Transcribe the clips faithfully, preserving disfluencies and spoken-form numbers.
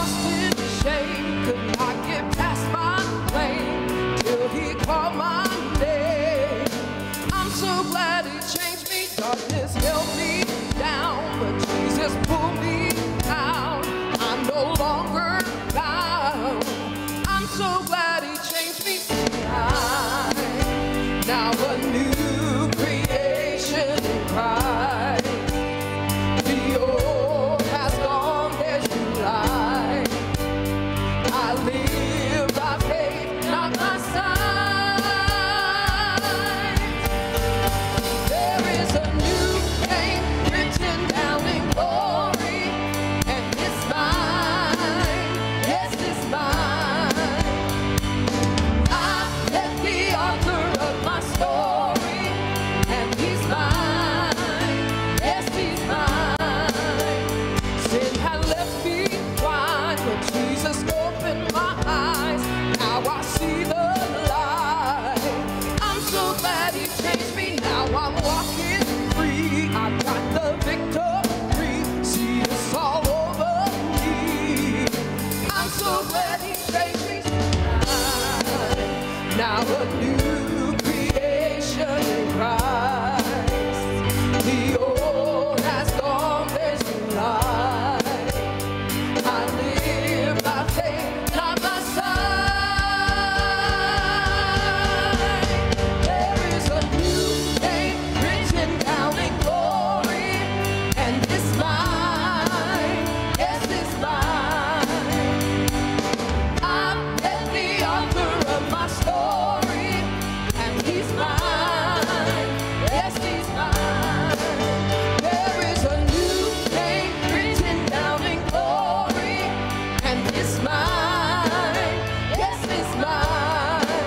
lost in shame, could not get past my blame, till he called my name. I'm so glad he changed me. Darkness held me down, but Jesus pulled me out. I'm no longer bound. I'm so glad he changed me. I'm now a new creation in Christ. The old has gone, there's new life. I live by faith, not by sight. There is a new name written down in glory, and it's mine, yes, it's mine. I met the author of my story, and he's mine, yes, he's mine. Sin had left me blind, but Jesus opened my eyes. Now I see the light. I'm so glad he changed me. Now I'm walking free. I've got the victory. See, it's all over me. I'm so glad he changed me. Now a new creation in Christ. The old has gone, there's new life. I live by faith, not by sight. There is a new name written down in glory, and it's mine, yes, it's mine. I met the author of my story, and he's mine, yes, he's mine. There is a new name written down in glory, and it's mine, yes, it's mine.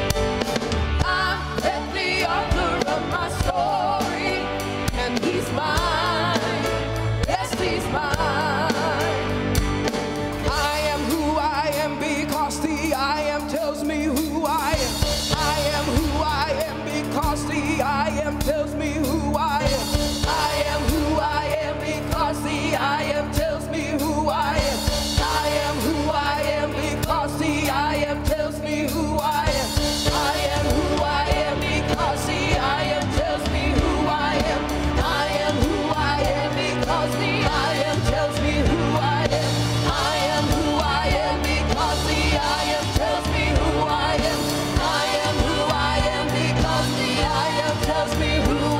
I met the author of my story, and he's mine, yes, he's mine. I am who I am because the I am tells me who I am. I am who I am because the I am tells me who I am. I am who I am because the I am tells me who I am. I am who I am because the I am tells me who I am. I am who I am because the I am tells me who I am. I am who I am because the I am tells me who I am. I am who I am because the I am tells me who I am. I am who I am because the I am tells me who I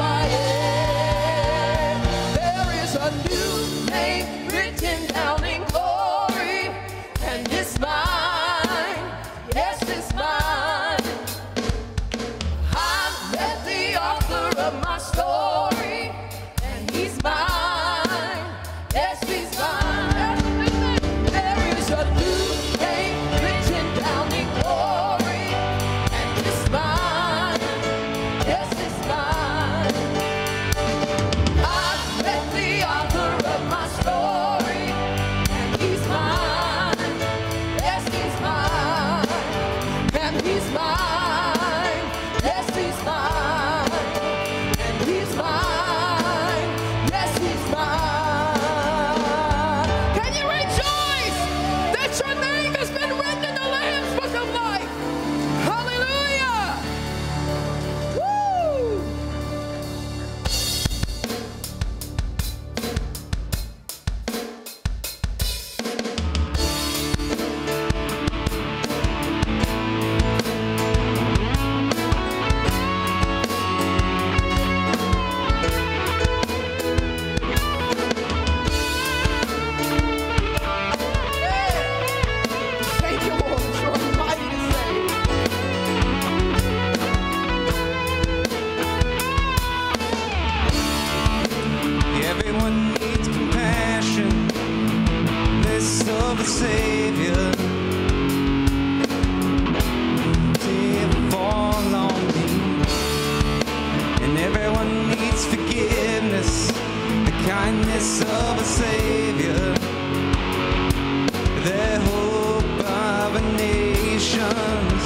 am. There is a new name written down in glory, and it's mine, yes, it's mine. I met the author of my story, and he's mine, yes, he's mine. There is a new name written down in glory, and it's mine, yes, it's mine. I met the author of my story, and he's mine, yes, he's mine. And he's mine, yes, he's mine. And he's mine, yes, he's mine. Can you rejoice that your name has been written in the Lamb's Book of Life? Hallelujah! Woo! Thank you, Lord, for a mighty save. Everyone needs compassion, less of a savior. They fall on me, and everyone needs forgiveness, the kindness of a savior, the hope of a nations.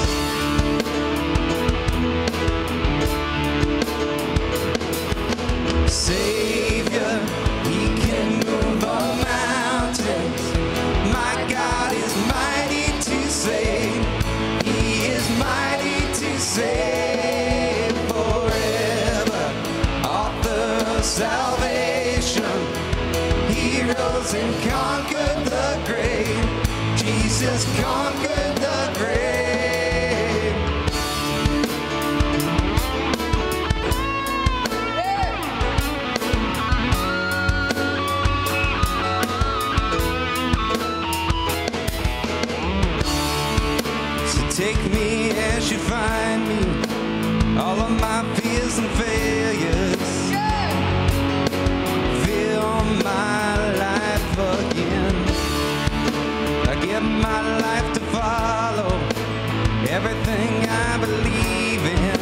Savior, he can move all mountains. My God. save. Jesus conquered the grave. So take me as you find me, all of my fears and failures. Fill my life again. I give my life to follow everything I believe in.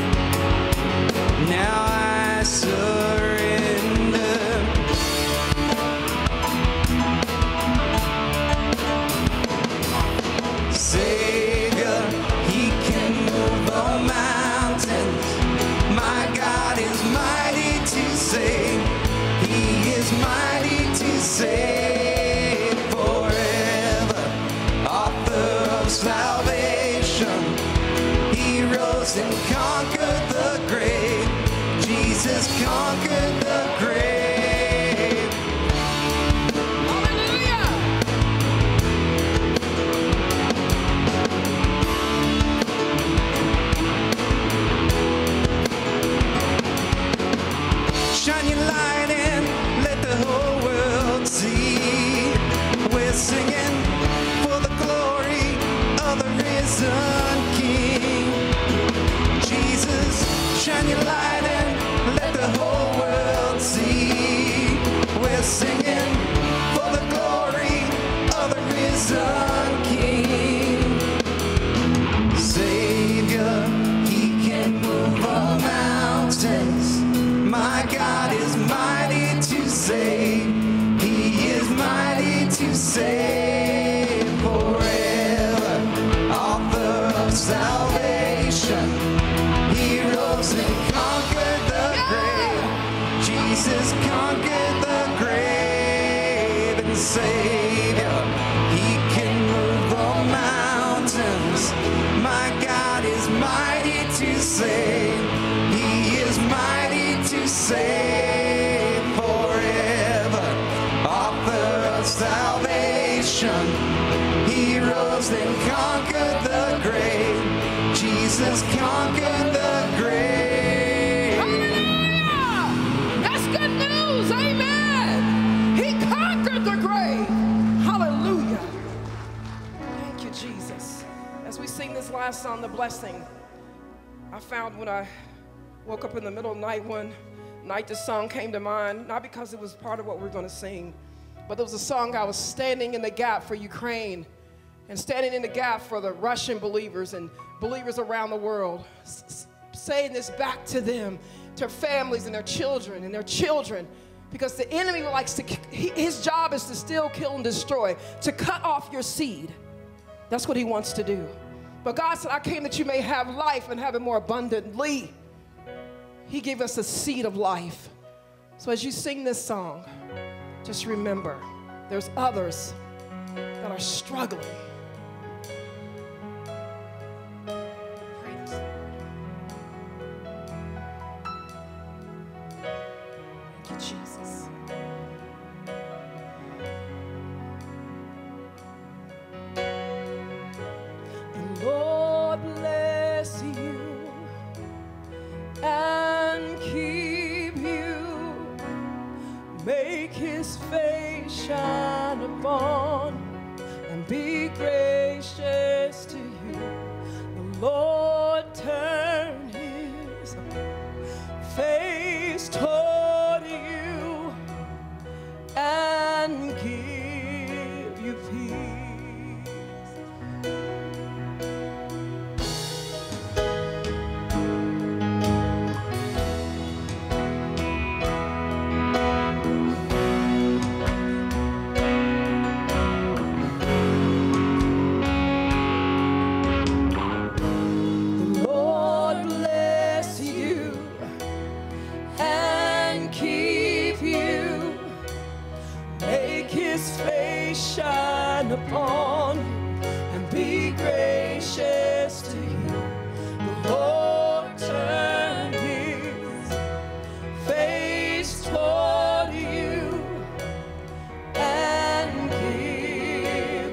Now I surrender. Savior, He can move all mountains. My God is mighty to save. He is mighty to save forever. Author of salvation, He rose and conquered the grave. Jesus conquered the grave. Hallelujah. Shine your light and let the whole world see. We're singing for the glory of the risen King. Jesus, shine your light and let the whole world see. We're singing for the glory of the risen King. Savior, He can move all mountains. My God is mighty to save. He is mighty to save forever. Author of salvation, He rose and conquered the grave. Jesus conquered the grave. And Savior, He can move all mountains. My God is mighty to save. He is mighty to save forever. Author of salvation, He rose and conquered the grave. Jesus conquered the grave. Hallelujah! That's good news. Amen. He conquered the grave. Hallelujah. Thank you, Jesus. As we sing this last song, The Blessing, I found when I woke up in the middle of the night one night, this song came to mind, not because it was part of what we were going to sing, but it was a song I was standing in the gap for Ukraine and standing in the gap for the Russian believers and believers around the world, s- saying this back to them, to families and their children and their children, because the enemy likes to, he, his job is to steal, kill, and destroy, to cut off your seed. That's what he wants to do. But God said, I came that you may have life and have it more abundantly. He gave us a seed of life. So as you sing this song, just remember, there's others that are struggling. Praise the Lord. Thank you, Jesus. The Lord bless you and keep you, make His face shine upon and be gracious to you. The Lord turn His face toward you and give you peace. Upon and be gracious to you. The Lord turn His face toward you and give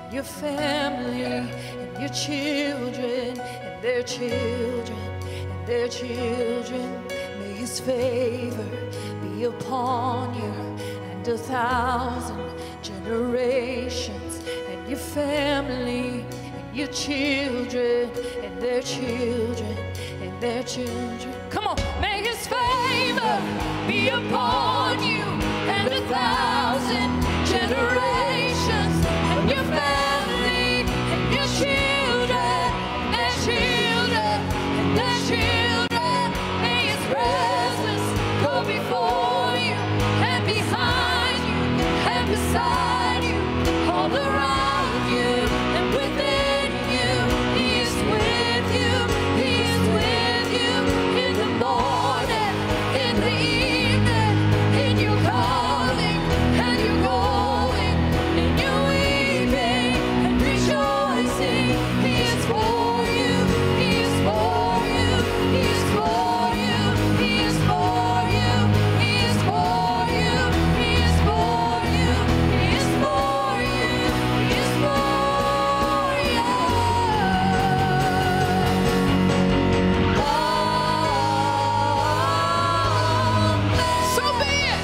your family, and your children, and their children, and their children. May his favor be upon you and a thousand generations, and your family, and your children, and their children, and their children. Come on, may his favor be upon you and a thousand generations, and your family, and your children, and their children, and their children. May his presence go before you and behind you and beside you, all around you and within you. He is with you, he is with you in the morning, in the evening, in your coming and your going, in your weeping and rejoicing. He is for you, he is for you, he is for you, he is for you, he is for you, he is for you, he is for you, he is for you. So be it.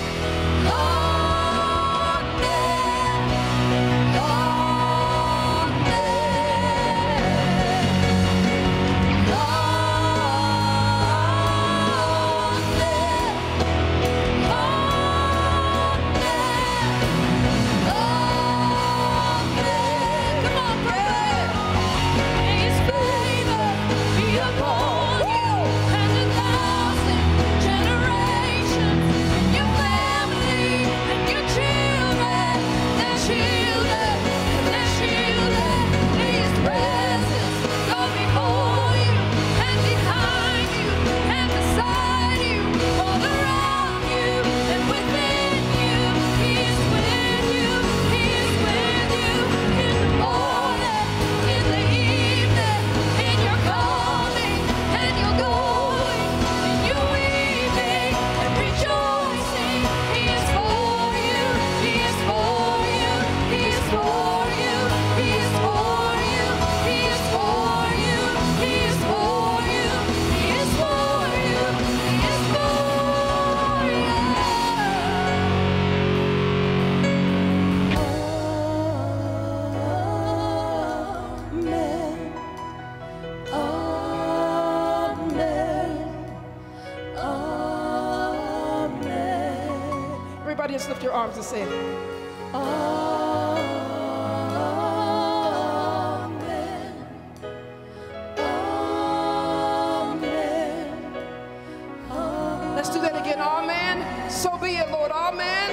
Come on, pray. May his favor be upon you and a thousand generations, and your family, and your children, their children, and their children. May his presence go before you and behind you and beside you, all around you and within you. He is with you, he is with you in the morning, in the evening, in your coming and your going, in your weeping and rejoicing. He is for you, he is for you, he is for you, he is for you, he is for you, he is for you, he is for you, he is for you. Amen. Amen. Amen. Everybody just lift your arms and say it. Amen. Amen. Let's do that again. Amen. So be it, Lord. Amen.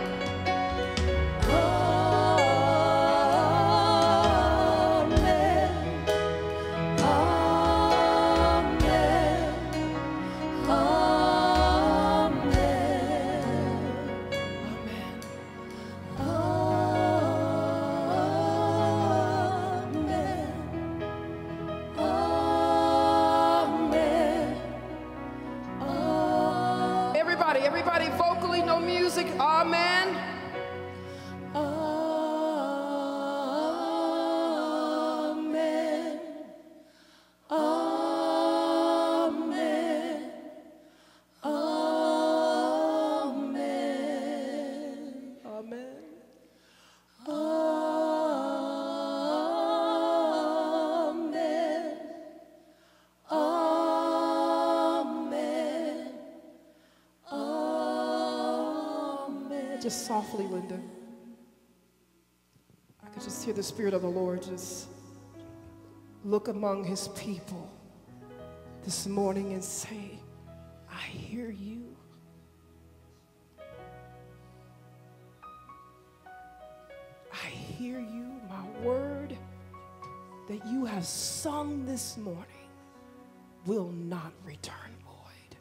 Everybody, everybody vocally, no music. Amen. Amen. Amen. Amen. Amen. Amen. Amen. Just softly, Linda. I could just hear the Spirit of the Lord just look among his people this morning and say, I hear you. I hear you. My word that you have sung this morning will not return void.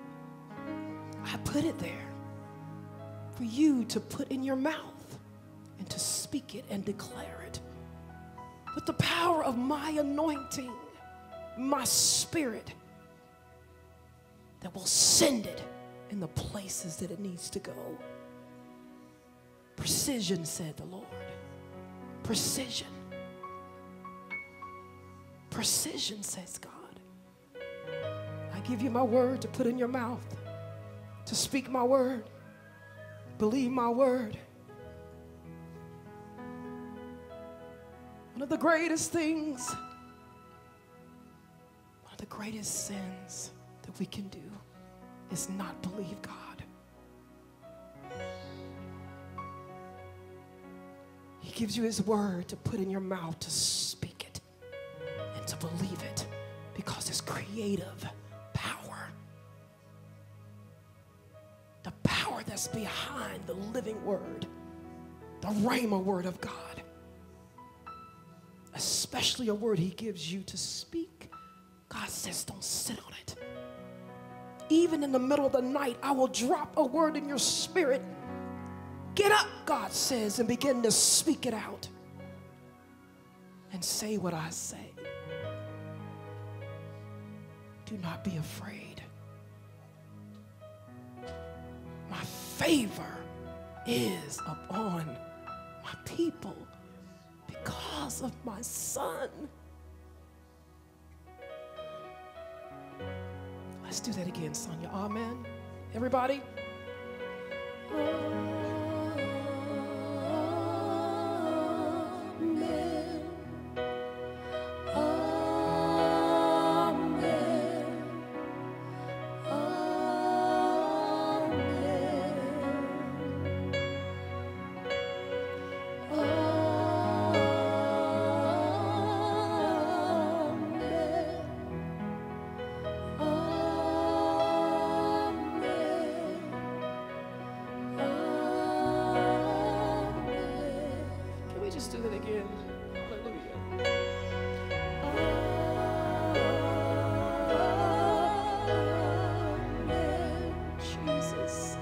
I put it there for you to put in your mouth and to speak it and declare it with the power of my anointing, my spirit that will send it in the places that it needs to go. Precision, said the Lord. Precision. precision, says God. I give you my word to put in your mouth, to speak my word, believe my word. One of the greatest things, one of the greatest sins that we can do is not believe God. He gives you his word to put in your mouth, to speak it and to believe it, because it's creative power. The power that's behind the living word, the Rhema word of God. Especially a word he gives you to speak. God says, don't sit on it. Even in the middle of the night, I will drop a word in your spirit. Get up, God says, and begin to speak it out. And say what I say. Do not be afraid. My favor is upon my people because of my son. Let's do that again, Sonia. Amen. Everybody. Amen. Just do that again. Hallelujah. Amen. Jesus.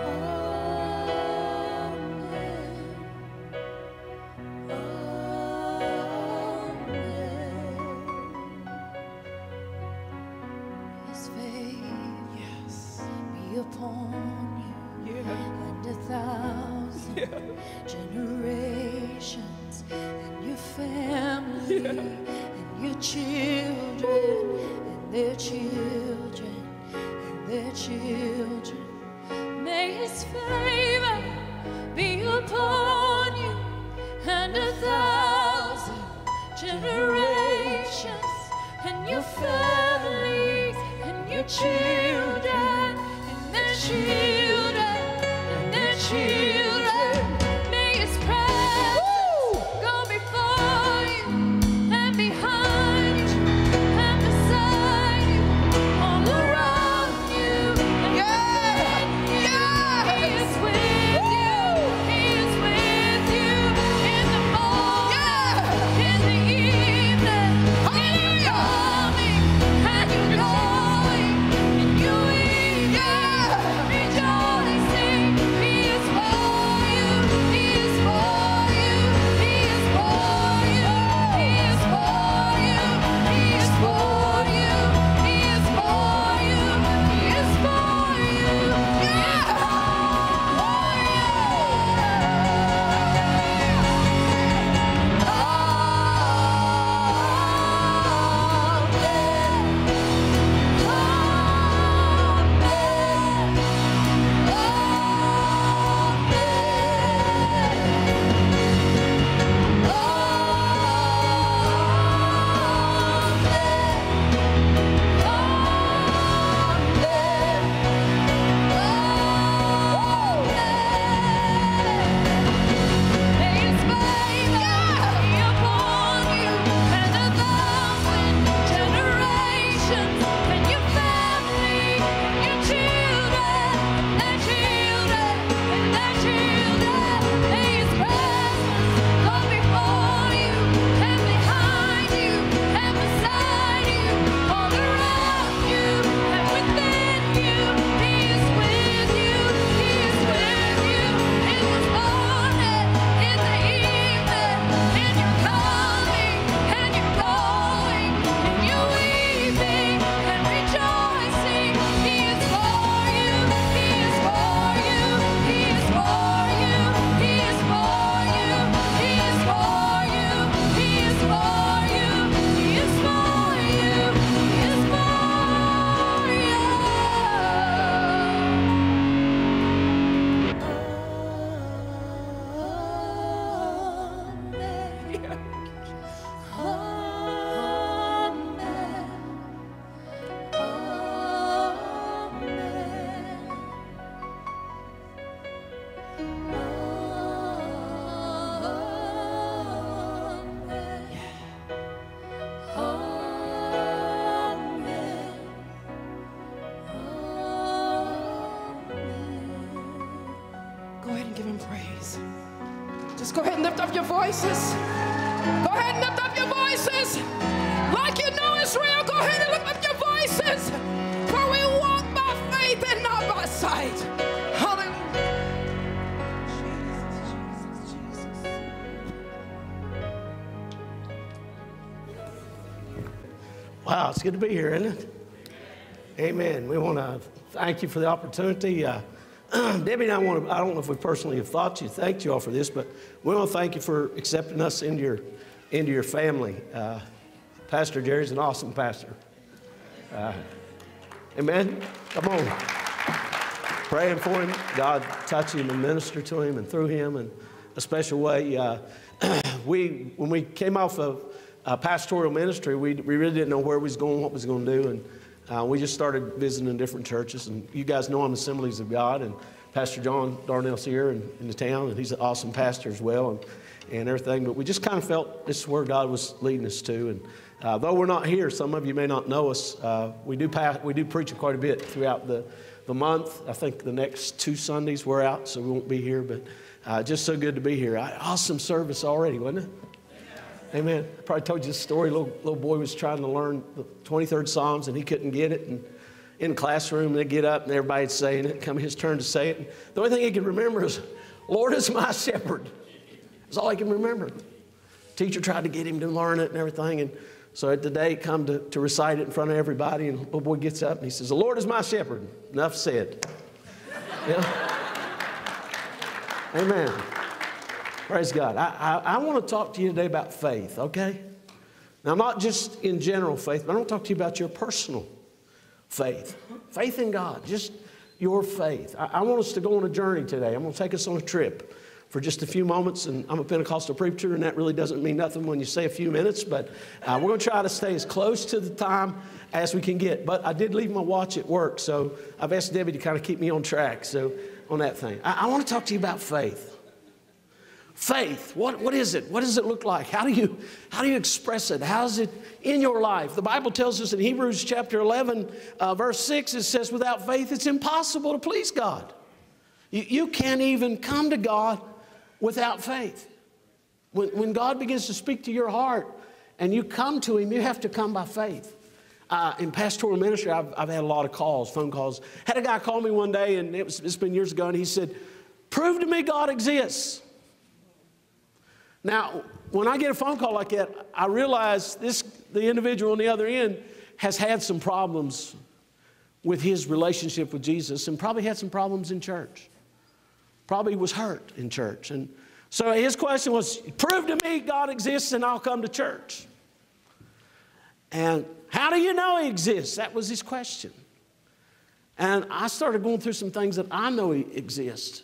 Amen. Amen. His favor, Yes. be upon you Yeah. and a thousand Yeah. generations, and your family, and your children, and their children, and their children. May his favor be upon you and a thousand generations, and your families, and your children, and their children, and their children. May his presence go before you and behind you and beside you, all around you and within you. He is with you. He is with you in the morning, in the evening, in your coming and your going, in your eating, rejoicing. He is with you. voices. Just go ahead and lift up your voices. Go ahead and lift up your voices. Like you know it's real, go ahead and lift up your voices. For we walk by faith and not by sight. Hallelujah. Jesus, Jesus, Jesus. Wow, it's good to be here, isn't it? Amen. We want to thank you for the opportunity. Uh, Debbie and I want to, I don't know if we personally have thought you, thanked you all for this, but we want to thank you for accepting us into your, into your family. Uh, Pastor Jerry's an awesome pastor. Uh, amen. Come on. Praying for him. God touch him and minister to him and through him in a special way. Uh, we, when we came off of uh, pastoral ministry, we, we really didn't know where we was going, what we was going to do. And Uh, we just started visiting different churches, and you guys know I'm Assemblies of God, and Pastor John Darnell's here in, in the town, and he's an awesome pastor as well, and, and everything. But we just kind of felt this is where God was leading us to. And uh, though we're not here, some of you may not know us. Uh, we do pass, we do preach quite a bit throughout the, the month. I think the next two Sundays we're out, so we won't be here. But uh, just so good to be here. Awesome service already, wasn't it? Amen. I probably told you this story. Little little boy was trying to learn the twenty-third Psalms, and he couldn't get it. And in the classroom, they'd get up, and everybody's saying it. Come his turn to say it. And the only thing he could remember is, "Lord is my shepherd." That's all he can remember. Teacher tried to get him to learn it and everything. And so at the day, it come to, to recite it in front of everybody, and the little boy gets up, and he says, "The Lord is my shepherd." Enough said. Yeah. Amen. Praise God. I, I, I want to talk to you today about faith, okay? Now, not just in general faith, but I want to talk to you about your personal faith. Faith in God, just your faith. I, I want us to go on a journey today. I'm going to take us on a trip for just a few moments, and I'm a Pentecostal preacher, and that really doesn't mean nothing when you say a few minutes, but uh, we're going to try to stay as close to the time as we can get. But I did leave my watch at work, so I've asked Debbie to kind of keep me on track, so on that thing. I, I want to talk to you about faith. Faith, what, what is it? What does it look like? How do you, how do you express it? How is it in your life? The Bible tells us in Hebrews chapter eleven, uh, verse six, it says, without faith, it's impossible to please God. You, you can't even come to God without faith. When, when God begins to speak to your heart and you come to Him, you have to come by faith. Uh, in pastoral ministry, I've, I've had a lot of calls, phone calls. Had a guy call me one day, and it was, it's been years ago, and he said, "Prove to me God exists." Now, when I get a phone call like that, I realize this, the individual on the other end has had some problems with his relationship with Jesus, and probably had some problems in church. Probably was hurt in church. And so his question was, "Prove to me God exists and I'll come to church." And how do you know He exists? That was his question. And I started going through some things that I know He exists.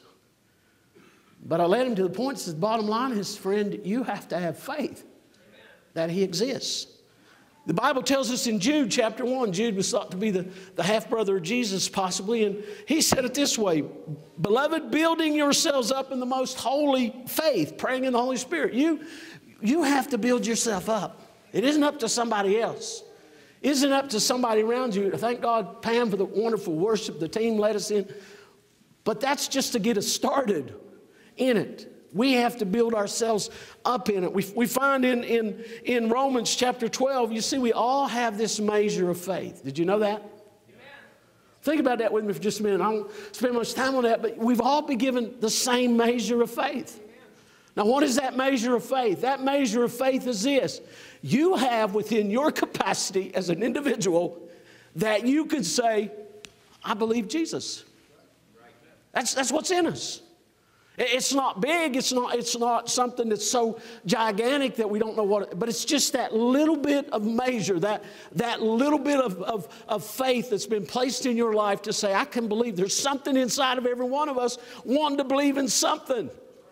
But I led him to the point that says, bottom line is, friend, you have to have faith that He exists. The Bible tells us in Jude chapter one, Jude was thought to be the, the half-brother of Jesus possibly, and he said it this way, "Beloved, building yourselves up in the most holy faith," praying in the Holy Spirit. You, you have to build yourself up. It isn't up to somebody else. It isn't up to somebody around you. Thank God, Pam, for the wonderful worship the team led us in. But that's just to get us started in it. We have to build ourselves up in it. We, we find in, in, in Romans chapter twelve, you see, we all have this measure of faith. Did you know that? Amen. Think about that with me for just a minute. I won't spend much time on that, but we've all been given the same measure of faith. Amen. Now, what is that measure of faith? That measure of faith is this. You have within your capacity as an individual that you could say, "I believe Jesus." That's, that's what's in us. It's not big, it's not, it's not something that's so gigantic that we don't know what, but it's just that little bit of measure, that, that little bit of, of, of faith that's been placed in your life to say, I can believe. There's something inside of every one of us wanting to believe in something.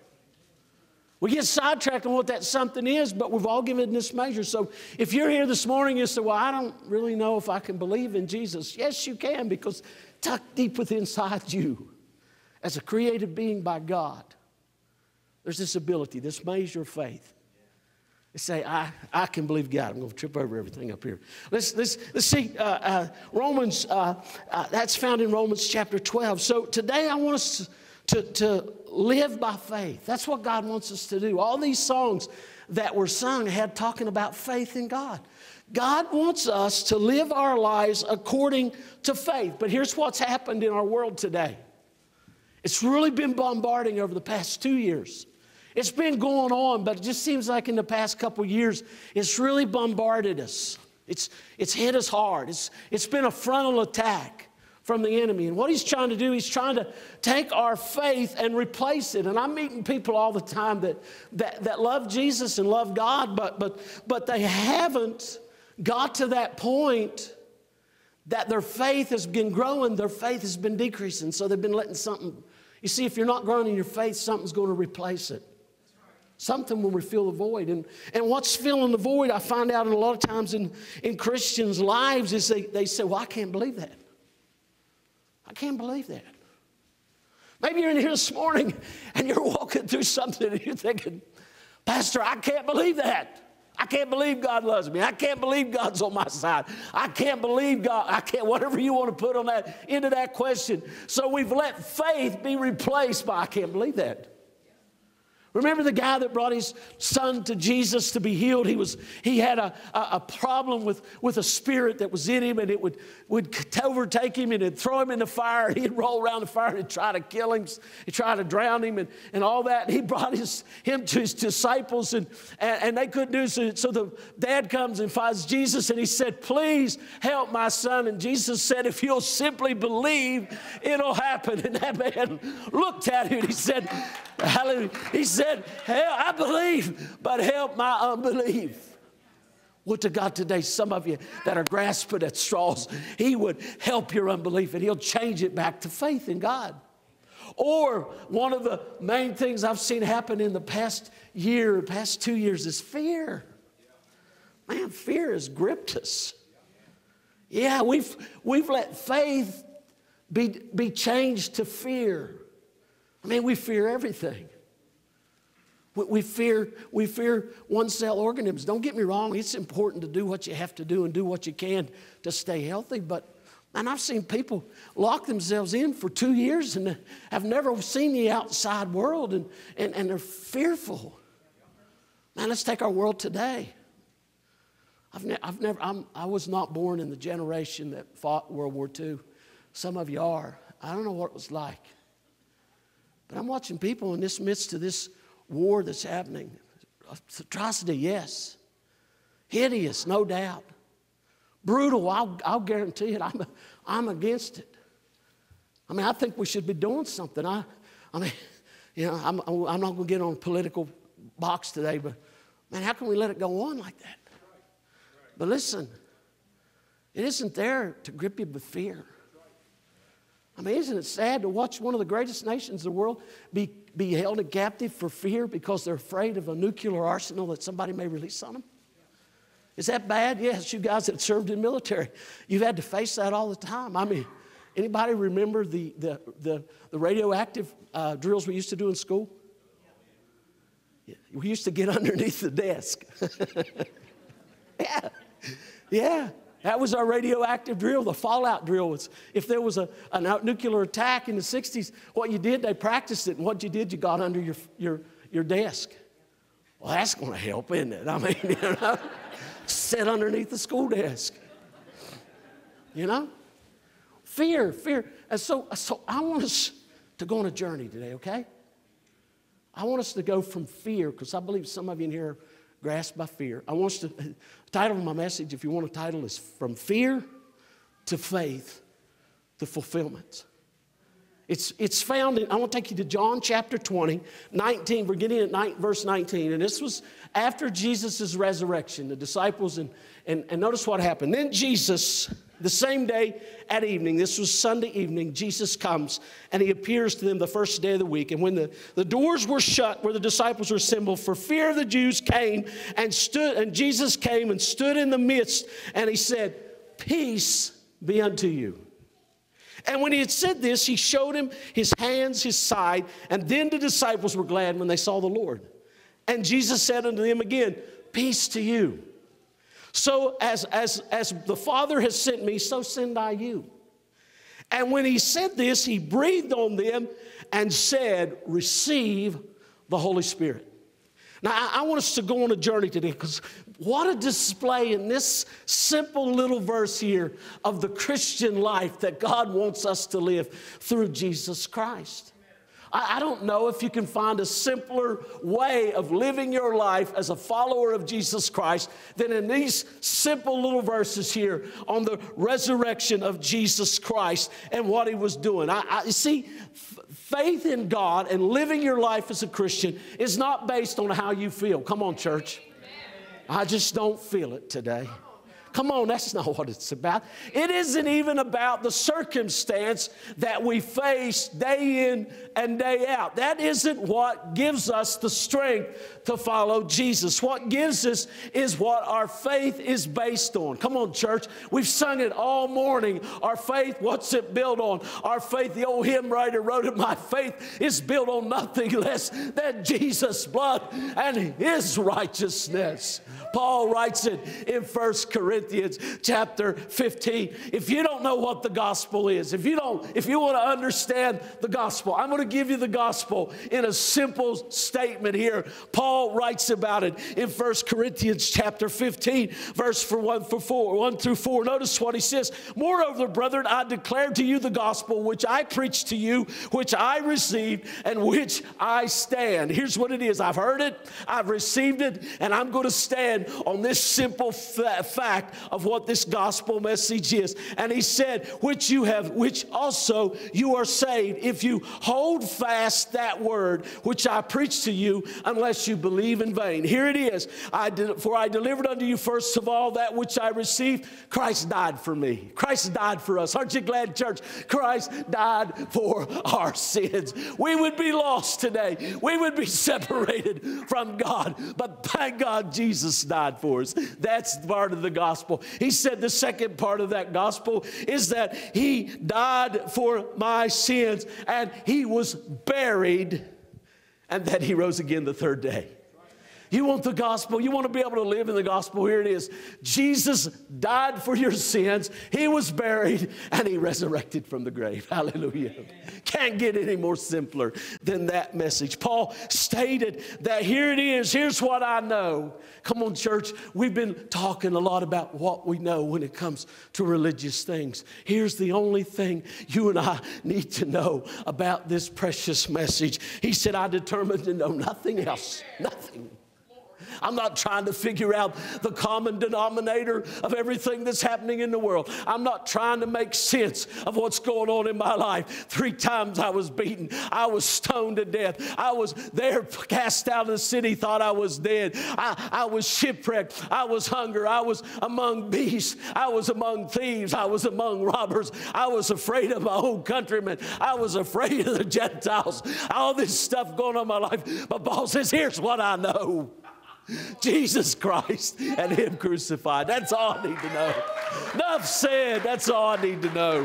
We get sidetracked on what that something is, but we've all given this measure. So if you're here this morning and you say, "Well, I don't really know if I can believe in Jesus." Yes, you can, because tucked deep within inside you, as a created being by God, there's this ability, this measure of faith. They say, I, I can believe God. I'm going to trip over everything up here. Let's, let's, let's see, uh, uh, Romans, uh, uh, that's found in Romans chapter twelve. So today I want us to, to live by faith. That's what God wants us to do. All these songs that were sung had talking about faith in God. God wants us to live our lives according to faith. But here's what's happened in our world today. It's really been bombarding over the past two years. It's been going on, but it just seems like in the past couple years, it's really bombarded us. It's, it's hit us hard. It's, it's been a frontal attack from the enemy. And what he's trying to do, he's trying to take our faith and replace it. And I'm meeting people all the time that, that, that love Jesus and love God, but, but, but they haven't got to that point that their faith has been growing, their faith has been decreasing. So they've been letting something, you see, if you're not growing in your faith, something's going to replace it. Something will fill the void. And, and what's filling the void, I find out in a lot of times in, in Christians' lives, is they, they say, well, I can't believe that. I can't believe that. Maybe you're in here this morning and you're walking through something and you're thinking, Pastor, I can't believe that. I can't believe God loves me. I can't believe God's on my side. I can't believe God. I can't, whatever you want to put on that, into that question. So we've let faith be replaced by, I can't believe that. Remember the guy that brought his son to Jesus to be healed? He was he had a, a, a problem with, with a spirit that was in him, and it would, would overtake him, and it'd throw him in the fire, and he'd roll around the fire, and he'd try to kill him. He'd try to drown him and, and all that. And he brought his, him to his disciples, and, and, and they couldn't do so. So the dad comes and finds Jesus, and he said, please help my son. And Jesus said, if you'll simply believe, it'll happen. And that man looked at him, and he said, hallelujah. He said, hell, I believe, but help my unbelief. Would to God today, some of you that are grasping at straws, he would help your unbelief and he'll change it back to faith in God. Or one of the main things I've seen happen in the past year, past two years is fear. Man, fear has gripped us. Yeah, we've, we've let faith be, be changed to fear. I mean, we fear everything. We, we fear, we fear one-cell organisms. Don't get me wrong. It's important to do what you have to do and do what you can to stay healthy. But, man, I've seen people lock themselves in for two years and have never seen the outside world, and, and, and they're fearful. Man, let's take our world today. I've, ne- I've never, I'm, I was not born in the generation that fought World War Two. Some of you are. I don't know what it was like. But I'm watching people in this midst of this war that's happening. Atrocity, yes. Hideous, no doubt. Brutal, I'll, I'll guarantee it. I'm, I'm against it. I mean, I think we should be doing something. I, I mean, you know, I'm, I'm not going to get on a political box today, but, man, how can we let it go on like that? But listen, it isn't there to grip you with fear. I mean, isn't it sad to watch one of the greatest nations in the world be, be held in captive for fear because they're afraid of a nuclear arsenal that somebody may release on them? Is that bad? Yes, you guys that served in the military, you've had to face that all the time. I mean, anybody remember the, the, the, the radioactive uh, drills we used to do in school? Yeah, we used to get underneath the desk. yeah, yeah. That was our radioactive drill. The fallout drill was, if there was a, a nuclear attack in the sixties, what you did, they practiced it. And what you did, you got under your, your, your desk. Well, that's going to help, isn't it? I mean, you know, sit underneath the school desk. You know? Fear, fear. And so, so I want us to go on a journey today, okay? I want us to go from fear, because I believe some of you in here are grasped by fear. I want us to, the title of my message, if you want a title, is From Fear to Faith to Fulfillment. It's, it's found in, I want to take you to John chapter twenty, nineteen. We're getting at nine, verse nineteen. And this was after Jesus' resurrection, the disciples, and, and, and notice what happened. Then Jesus, the same day at evening, this was Sunday evening, Jesus comes and he appears to them the first day of the week. And when the, the doors were shut where the disciples were assembled, for fear of the Jews, came and stood, and Jesus came and stood in the midst, and he said, "Peace be unto you." And when he had said this, he showed him his hands, his side, and then the disciples were glad when they saw the Lord. And Jesus said unto them again, "Peace to you. So as, as, as the Father has sent me, so send I you." And when he said this, he breathed on them and said, receive the Holy Spirit. Now, I, I want us to go on a journey today, because what a display in this simple little verse here of the Christian life that God wants us to live through Jesus Christ. I don't know if you can find a simpler way of living your life as a follower of Jesus Christ than in these simple little verses here on the resurrection of Jesus Christ and what he was doing. I, I see, faith in God and living your life as a Christian is not based on how you feel. Come on, church. I just don't feel it today. Come on, that's not what it's about. It isn't even about the circumstance that we face day in and day out. That isn't what gives us the strength to follow Jesus. What gives us is what our faith is based on. Come on, church. We've sung it all morning. Our faith, what's it built on? Our faith, the old hymn writer wrote it, my faith is built on nothing less than Jesus' blood and his righteousness. Paul writes it in First Corinthians chapter fifteen. If you don't know what the gospel is, if you don't, if you want to understand the gospel, I'm going to give you the gospel in a simple statement here. Paul writes about it in First Corinthians chapter fifteen, verse for one for four, one through four. Notice what he says. Moreover, brethren, I declare to you the gospel which I preached to you, which I received, and which I stand. Here's what it is. I've heard it, I've received it, and I'm going to stand on this simple fa- fact of what this gospel message is. And he said, which you have, which also you are saved, if you hold fast that word which I preached to you, unless you believe in vain. Here it is. I did, for I delivered unto you first of all that which I received. Christ died for me. Christ died for us. Aren't you glad, church? Christ died for our sins. We would be lost today. We would be separated from God. But thank God Jesus died for us. That's part of the gospel. He said the second part of that gospel is that he died for my sins and he was buried and that he rose again the third day. You want the gospel? You want to be able to live in the gospel? Here it is. Jesus died for your sins. He was buried and he resurrected from the grave. Hallelujah. Can't get any more simpler than that message. Paul stated that here it is. Here's what I know. Come on, church. We've been talking a lot about what we know when it comes to religious things. Here's the only thing you and I need to know about this precious message. He said, I determined to know nothing else. Nothing. I'm not trying to figure out the common denominator of everything that's happening in the world. I'm not trying to make sense of what's going on in my life. Three times I was beaten. I was stoned to death. I was there cast out of the city, thought I was dead. I, I was shipwrecked. I was hungry. I was among beasts. I was among thieves. I was among robbers. I was afraid of my own countrymen. I was afraid of the Gentiles. All this stuff going on in my life. But Paul says, here's what I know. Jesus Christ and him crucified. That's all I need to know. Enough said. That's all I need to know.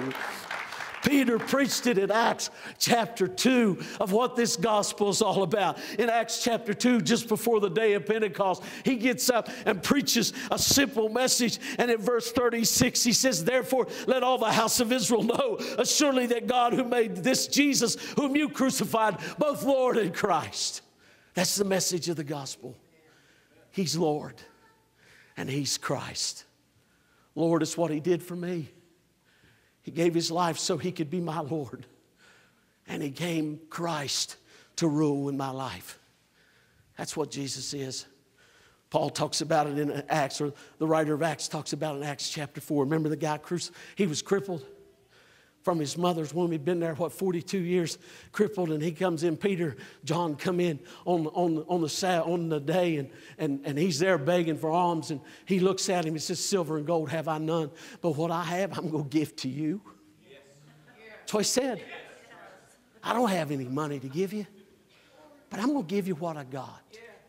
Peter preached it in Acts chapter two of what this gospel is all about. In Acts chapter two, just before the day of Pentecost, he gets up and preaches a simple message. And in verse thirty-six, he says, therefore, let all the house of Israel know assuredly that God who made this Jesus, whom you crucified, both Lord and Christ. That's the message of the gospel. He's Lord and he's Christ. Lord is what he did for me. He gave his life so he could be my Lord. And he came Christ to rule in my life. That's what Jesus is. Paul talks about it in Acts, or the writer of Acts talks about it in Acts chapter four. Remember the guy, he was crippled from his mother's womb. He'd been there, what, forty-two years crippled, and he comes in. Peter, John come in on, on, on, the, on the day, and, and, and he's there begging for alms, and he looks at him and says, silver and gold have I none, but what I have I'm going to give to you. Yes. That's what he said. I don't have any money to give you, but I'm going to give you what I got.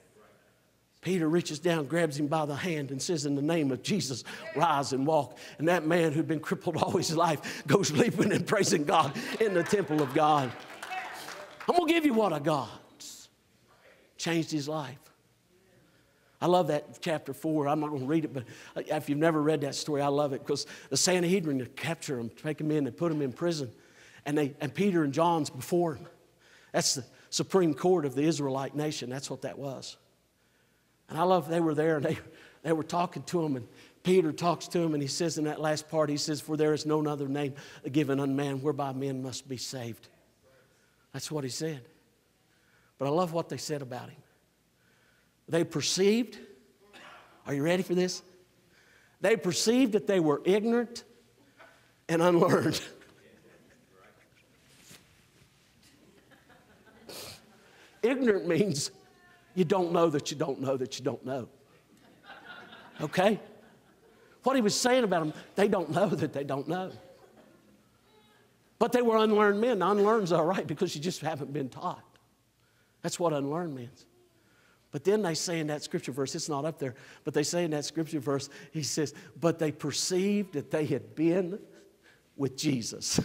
Peter reaches down, grabs him by the hand and says, in the name of Jesus, rise and walk. And that man who'd been crippled all his life goes leaping and praising God in the temple of God. I'm going to give you what I got. Changed his life. I love that chapter four. I'm not going to read it, but if you've never read that story, I love it because the Sanhedrin capture them, take them in, and put them in prison. And, they, and Peter and John's before him. That's the Supreme Court of the Israelite nation. That's what that was. And I love they were there, and they, they were talking to him, and Peter talks to him, and he says in that last part, he says, for there is no other name given unto man whereby men must be saved. That's what he said. But I love what they said about him. They perceived, are you ready for this? They perceived that they were ignorant and unlearned. Ignorant means you don't know that you don't know that you don't know. Okay? What he was saying about them, they don't know that they don't know. But they were unlearned men. Unlearned's all right because you just haven't been taught. That's what unlearned means. But then they say in that scripture verse, it's not up there, but they say in that scripture verse, he says, but they perceived that they had been with Jesus.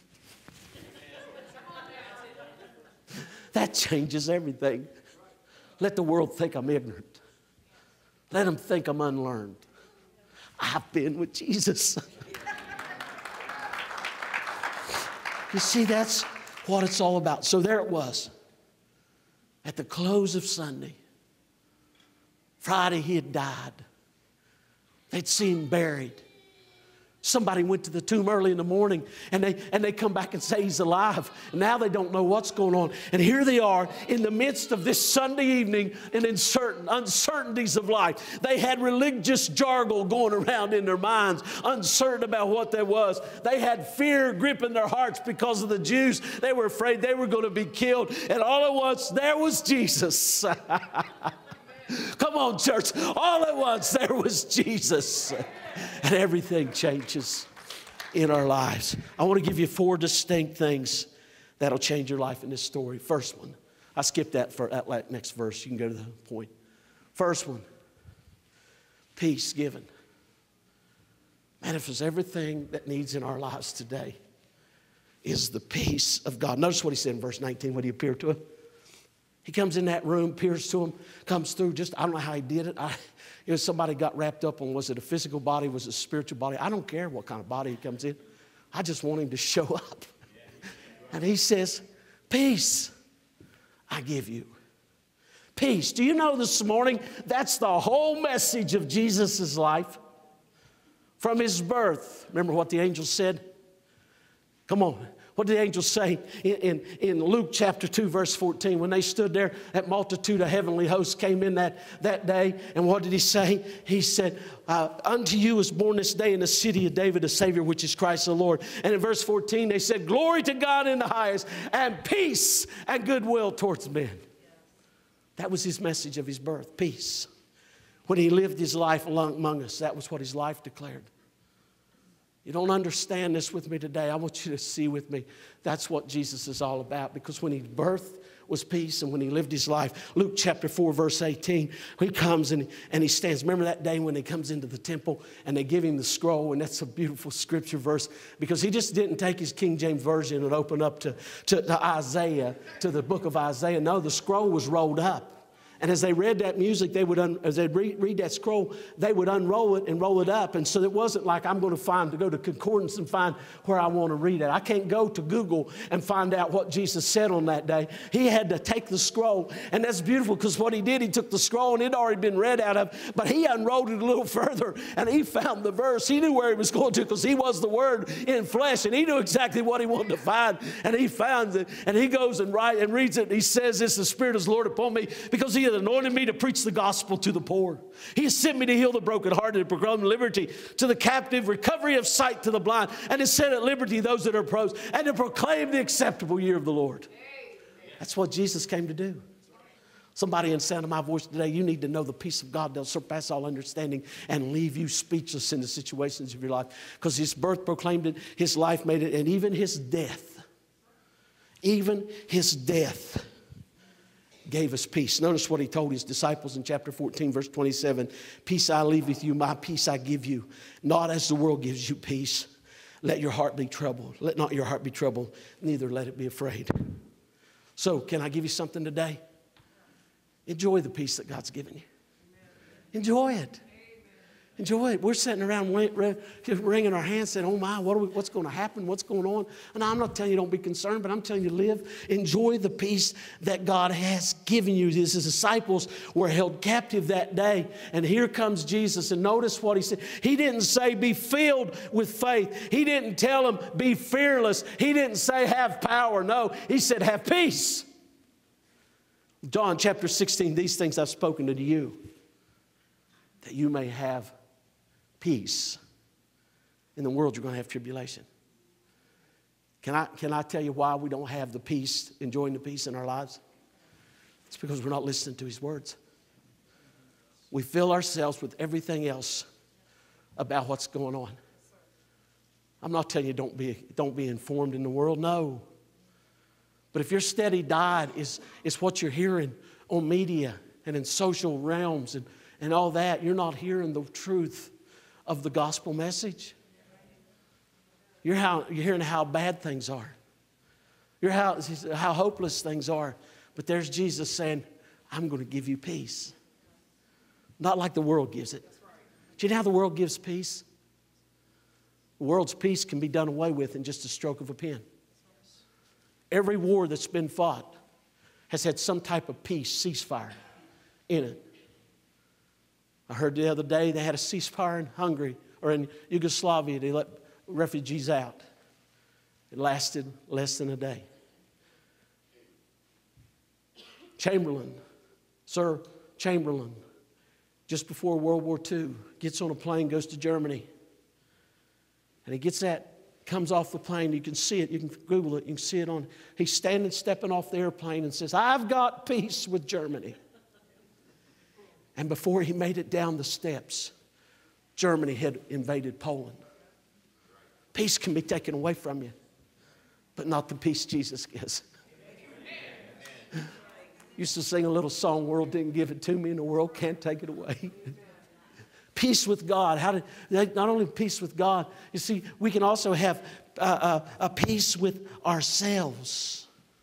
That changes everything. Let the world think I'm ignorant. Let them think I'm unlearned. I've been with Jesus. You see, that's what it's all about. So there it was. At the close of Sunday, Friday he had died. They'd seen him buried. Somebody went to the tomb early in the morning, and they, and they come back and say he's alive. And now they don't know what's going on. And here they are in the midst of this Sunday evening and in certain uncertainties of life. They had religious jargon going around in their minds, uncertain about what there was. They had fear gripping their hearts because of the Jews. They were afraid they were going to be killed. And all at once, there was Jesus. Come on, church. All at once, there was Jesus. And everything changes in our lives. I want to give you four distinct things that'll change your life in this story. First one, I skipped that for that next verse. You can go to the point. First one, peace given. Man, if there's everything that needs in our lives today is the peace of God. Notice what he said in verse nineteen when he appeared to him. He comes in that room, appears to him, comes through. Just, I don't know how he did it. I, you know, somebody got wrapped up on, was it a physical body? Was it a spiritual body? I don't care what kind of body he comes in. I just want him to show up. And he says, peace I give you. Peace. Do you know this morning, that's the whole message of Jesus' life? From his birth. Remember what the angel said? Come on. What did the angel say in, in, in Luke chapter two, verse fourteen? When they stood there, that multitude of heavenly hosts came in that, that day. And what did he say? He said, uh, unto you is born this day in the city of David a Savior, which is Christ the Lord. And in verse fourteen, they said, glory to God in the highest, and peace and goodwill towards men. That was his message of his birth, peace. When he lived his life among us, that was what his life declared. You don't understand this with me today. I want you to see with me. That's what Jesus is all about. Because when his birth was peace and when he lived his life, Luke chapter four, verse eighteen, he comes and, and he stands. Remember that day when he comes into the temple and they give him the scroll? And that's a beautiful scripture verse because he just didn't take his King James Version and open up to, to, to Isaiah, to the book of Isaiah. No, the scroll was rolled up. And as they read that music, they would un, as they read, read that scroll, they would unroll it and roll it up. And so it wasn't like I'm going to find to go to concordance and find where I want to read it. I can't go to Google and find out what Jesus said on that day. He had to take the scroll, and that's beautiful because what he did, he took the scroll and it had already been read out of, but he unrolled it a little further and he found the verse. He knew where he was going to because he was the Word in flesh, and he knew exactly what he wanted to find, and he found it. And he goes and write and reads it. And he says, "This the Spirit is Lord upon me, because He has anointed me to preach the gospel to the poor. He has sent me to heal the brokenhearted, to proclaim liberty to the captive, recovery of sight to the blind, and to set at liberty those that are oppressed, and to proclaim the acceptable year of the Lord." That's what Jesus came to do. Somebody in the sound of my voice today, you need to know the peace of God that will surpass all understanding and leave you speechless in the situations of your life. Because his birth proclaimed it, his life made it, and even his death, even his death gave us peace. Notice what he told his disciples in chapter fourteen, verse twenty-seven. Peace I leave with you, my peace I give you. Not as the world gives you peace. Let your heart be troubled. Let not your heart be troubled, neither let it be afraid. So, can I give you something today? Enjoy the peace that God's given you. Enjoy it. Enjoy it. We're sitting around just wringing our hands saying, oh my, what are we, what's going to happen? What's going on? And I'm not telling you don't be concerned, but I'm telling you live. Enjoy the peace that God has given you. His disciples were held captive that day. And here comes Jesus. And notice what he said. He didn't say be filled with faith. He didn't tell them be fearless. He didn't say have power. No, he said have peace. John chapter sixteen, these things I've spoken to you, that you may have peace. In the world, you're going to have tribulation. Can I, can I tell you why we don't have the peace, enjoying the peace in our lives? It's because we're not listening to His words. We fill ourselves with everything else about what's going on. I'm not telling you don't be, don't be informed in the world. No. But if your steady diet is, is what you're hearing on media and in social realms and, and all that, you're not hearing the truth of the gospel message. You're, how, you're hearing how bad things are. You're how, how hopeless things are. But there's Jesus saying, I'm going to give you peace. Not like the world gives it. Do you know how the world gives peace? The world's peace can be done away with in just a stroke of a pen. Every war that's been fought has had some type of peace, ceasefire in it. I heard the other day they had a ceasefire in Hungary or in Yugoslavia. They let refugees out. It lasted less than a day. Chamberlain, Sir Chamberlain, just before World War Two, gets on a plane, goes to Germany. And he gets that, comes off the plane. You can see it. You can Google it. You can see it on. He's standing, stepping off the airplane and says, I've got peace with Germany. And before he made it down the steps, Germany had invaded Poland. Peace can be taken away from you, but not the peace Jesus gives. Used to sing a little song, world didn't give it to me and the world can't take it away. Peace with God. How did, not only peace with God, you see, we can also have uh, uh, a peace with ourselves.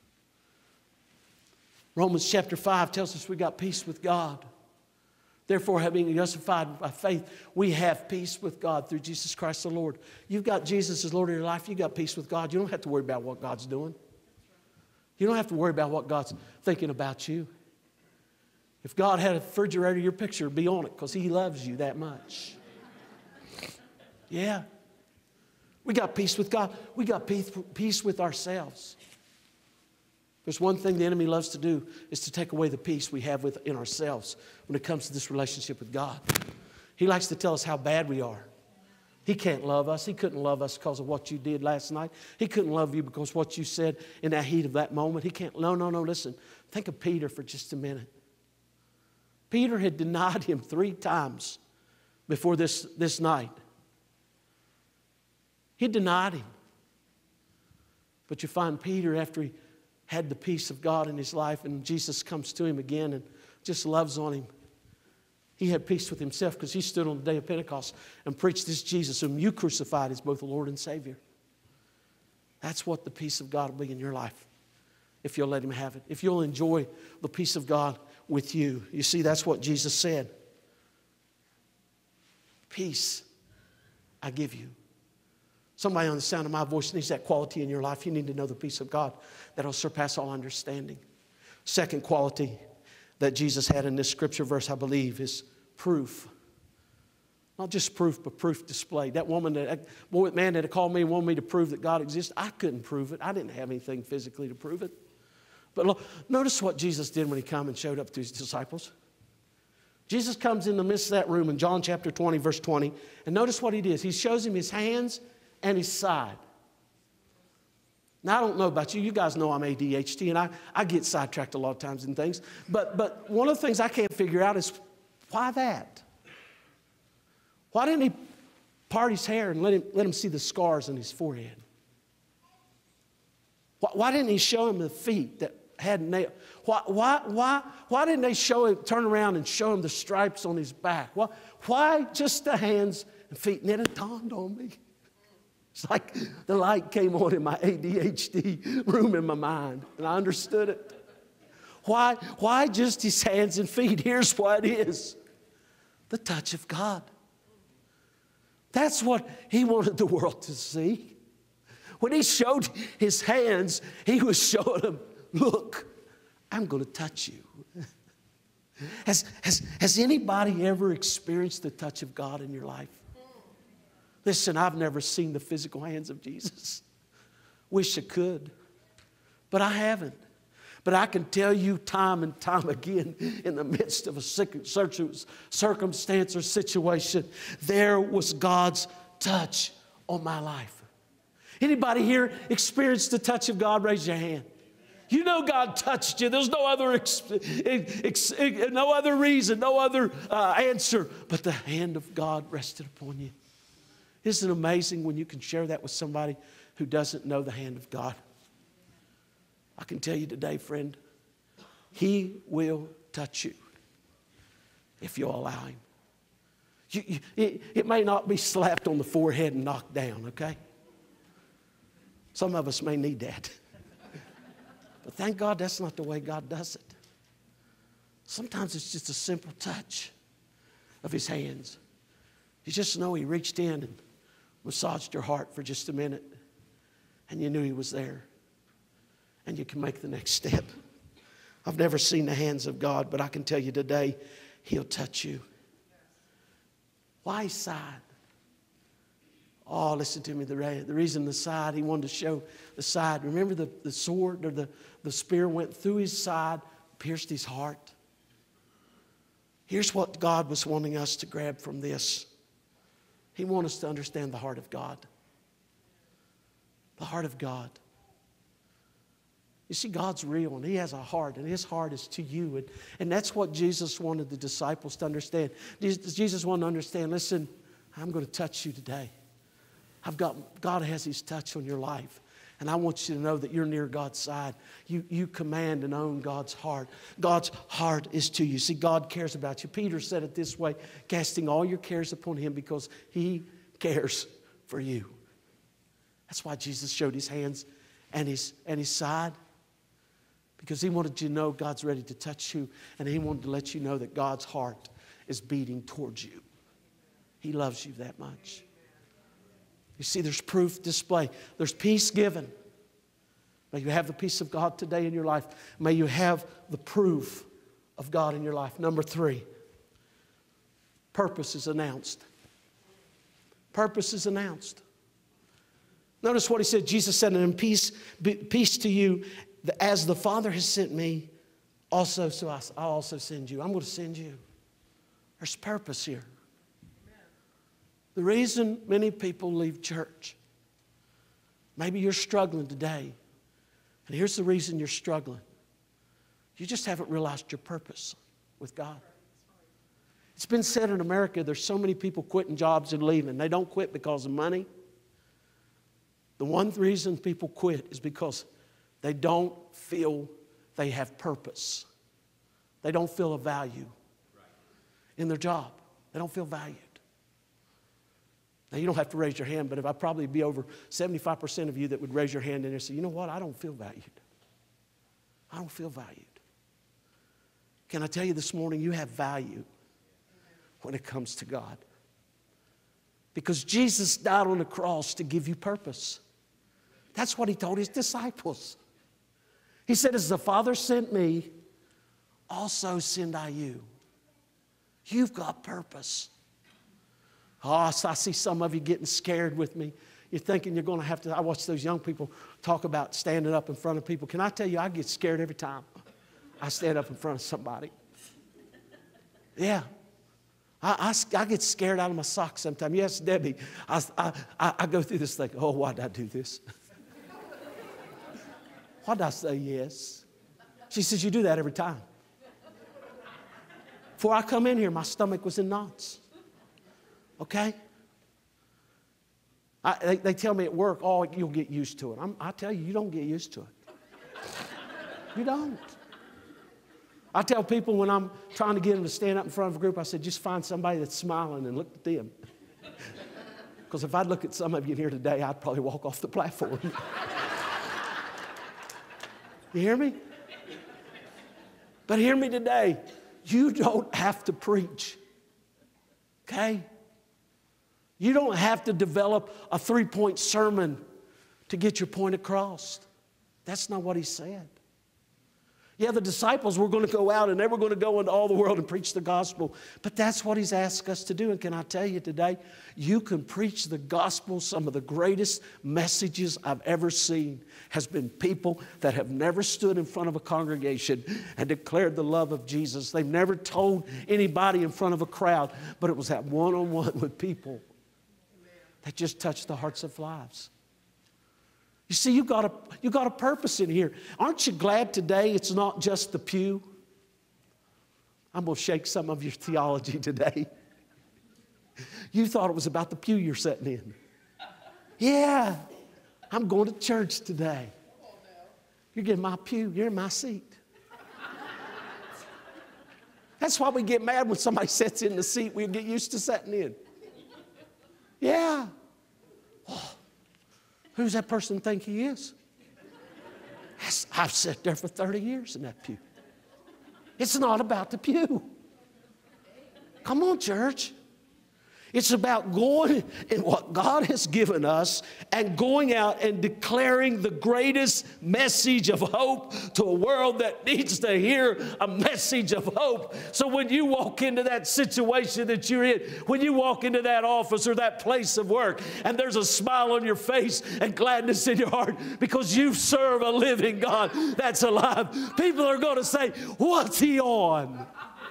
Romans chapter five tells us we got peace with God. Therefore, having been justified by faith, we have peace with God through Jesus Christ the Lord. You've got Jesus as Lord of your life. You've got peace with God. You don't have to worry about what God's doing. You don't have to worry about what God's thinking about you. If God had a refrigerator, your picture would be on it because He loves you that much. Yeah. We got peace with God. We got peace, peace with ourselves. There's one thing the enemy loves to do is to take away the peace we have within ourselves when it comes to this relationship with God. He likes to tell us how bad we are. He can't love us. He couldn't love us because of what you did last night. He couldn't love you because of what you said in that heat of that moment. He can't. No, no, no, listen. Think of Peter for just a minute. Peter had denied Him three times before this, this night. He denied Him. But you find Peter, after he had the peace of God in his life and Jesus comes to him again and just loves on him. He had peace with himself because he stood on the day of Pentecost and preached this Jesus whom you crucified as both the Lord and Savior. That's what the peace of God will be in your life if you'll let Him have it. If you'll enjoy the peace of God with you. You see, that's what Jesus said. Peace I give you. Somebody on the sound of my voice needs that quality in your life. You need to know the peace of God that will surpass all understanding. Second quality that Jesus had in this scripture verse, I believe, is proof. Not just proof, but proof displayed. That woman, that boy, man that had called me and wanted me to prove that God exists, I couldn't prove it. I didn't have anything physically to prove it. But look, notice what Jesus did when He came and showed up to His disciples. Jesus comes in the midst of that room in John chapter twenty, verse twenty, and notice what He did. He shows him His hands and His side. Now, I don't know about you. You guys know I'm A D H D, and I, I get sidetracked a lot of times in things. But, but one of the things I can't figure out is why that? Why didn't He part His hair and let him, let him see the scars on His forehead? Why, why didn't He show him the feet that had nails? Why, why, why, why didn't they show him, turn around and show him the stripes on His back? Why, why just the hands and feet? And then it dawned on me. It's like the light came on in my A D H D room in my mind, and I understood it. Why, why just His hands and feet? Here's what it is. the touch of God. That's what he wanted the world to see. When he showed his hands, he was showing them, look, I'm going to touch you. Has, has, has anybody ever experienced the touch of God in your life? Listen, I've never seen the physical hands of Jesus. Wish I could, but I haven't. But I can tell you time and time again, in the midst of a circumstance or situation, there was God's touch on my life. Anybody here experienced the touch of God? Raise your hand. You know God touched you. There's no other, ex, ex, no other reason, no other uh, answer, but the hand of God rested upon you. Isn't it amazing when you can share that with somebody who doesn't know the hand of God? I can tell you today, friend, he will touch you if you'll allow him. You, you, it, it may not be slapped on the forehead and knocked down, okay? Some of us may need that. But thank God that's not the way God does it. Sometimes it's just a simple touch of his hands. You just know he reached in and massaged your heart for just a minute, and you knew he was there. And you can make the next step. I've never seen the hands of God, but I can tell you today, he'll touch you. Why side? Oh, listen to me. The, the reason the side, he wanted to show the side. Remember the, the sword or the, the spear went through his side, pierced his heart. Here's what God was wanting us to grab from this. He wanted us to understand the heart of God. The heart of God. You see, God's real, and he has a heart, and his heart is to you. And, and that's what Jesus wanted the disciples to understand. Jesus, Jesus wanted to understand, listen, I'm going to touch you today. I've got, God has his touch on your life. And I want you to know that you're near God's side. You, you command and own God's heart. God's heart is to you. See, God cares about you. Peter said it this way, casting all your cares upon him because he cares for you. That's why Jesus showed his hands and his, and his side. Because he wanted you to know God's ready to touch you. And he wanted to let you know that God's heart is beating towards you. He loves you that much. You see, there's proof display. There's peace given. May you have the peace of God today in your life. May you have the proof of God in your life. Number three, purpose is announced. Purpose is announced. Notice what he said. Jesus said, and peace, peace to you, as the Father has sent me, also so I, I'll also send you. I'm going to send you. There's purpose here. The reason many people leave church, maybe you're struggling today, and here's the reason you're struggling. You just haven't realized your purpose with God. It's been said in America, there's so many people quitting jobs and leaving. They don't quit because of money. The one reason people quit is because they don't feel they have purpose. They don't feel a value in their job. They don't feel valued. Now, you don't have to raise your hand, but if I'd probably be over seventy-five percent of you that would raise your hand in there and say, you know what, I don't feel valued. I don't feel valued. Can I tell you this morning, you have value when it comes to God. Because Jesus died on the cross to give you purpose. That's what he told his disciples. He said, as the Father sent me, also send I you. You've got purpose. Oh, I see some of you getting scared with me. You're thinking you're going to have to. I watch those young people talk about standing up in front of people. Can I tell you, I get scared every time I stand up in front of somebody. Yeah. I, I, I get scared out of my socks sometimes. Yes, Debbie, I, I, I go through this thing. Oh, why did I do this? Why did I say yes? She says, you do that every time. Before I come in here, my stomach was in knots. Okay? I, they, they tell me at work, oh, you'll get used to it. I'm, I tell you, you don't get used to it. You don't. I tell people when I'm trying to get them to stand up in front of a group, I said, just find somebody that's smiling and look at them. Because if I'd look at some of you here today, I'd probably walk off the platform. You hear me? But hear me today. You don't have to preach. Okay? You don't have to develop a three-point sermon to get your point across. That's not what he said. Yeah, the disciples were going to go out and they were going to go into all the world and preach the gospel. But that's what he's asked us to do. And can I tell you today, you can preach the gospel. Some of the greatest messages I've ever seen has been people that have never stood in front of a congregation and declared the love of Jesus. They've never told anybody in front of a crowd, but it was that one-on-one with people that just touched the hearts of lives. You see, you got a, you got a purpose in here. Aren't you glad today it's not just the pew? I'm going to shake some of your theology today. You thought it was about the pew you're sitting in. Yeah, I'm going to church today. You're getting my pew, you're in my seat. That's why we get mad when somebody sits in the seat we get used to sitting in. Yeah. Oh. Who's that person think he is? I've sat there for thirty years in that pew. It's not about the pew. Come on, church. It's about going in what God has given us and going out and declaring the greatest message of hope to a world that needs to hear a message of hope. So when you walk into that situation that you're in, when you walk into that office or that place of work, and there's a smile on your face and gladness in your heart because you serve a living God that's alive, people are going to say, "What's he on?"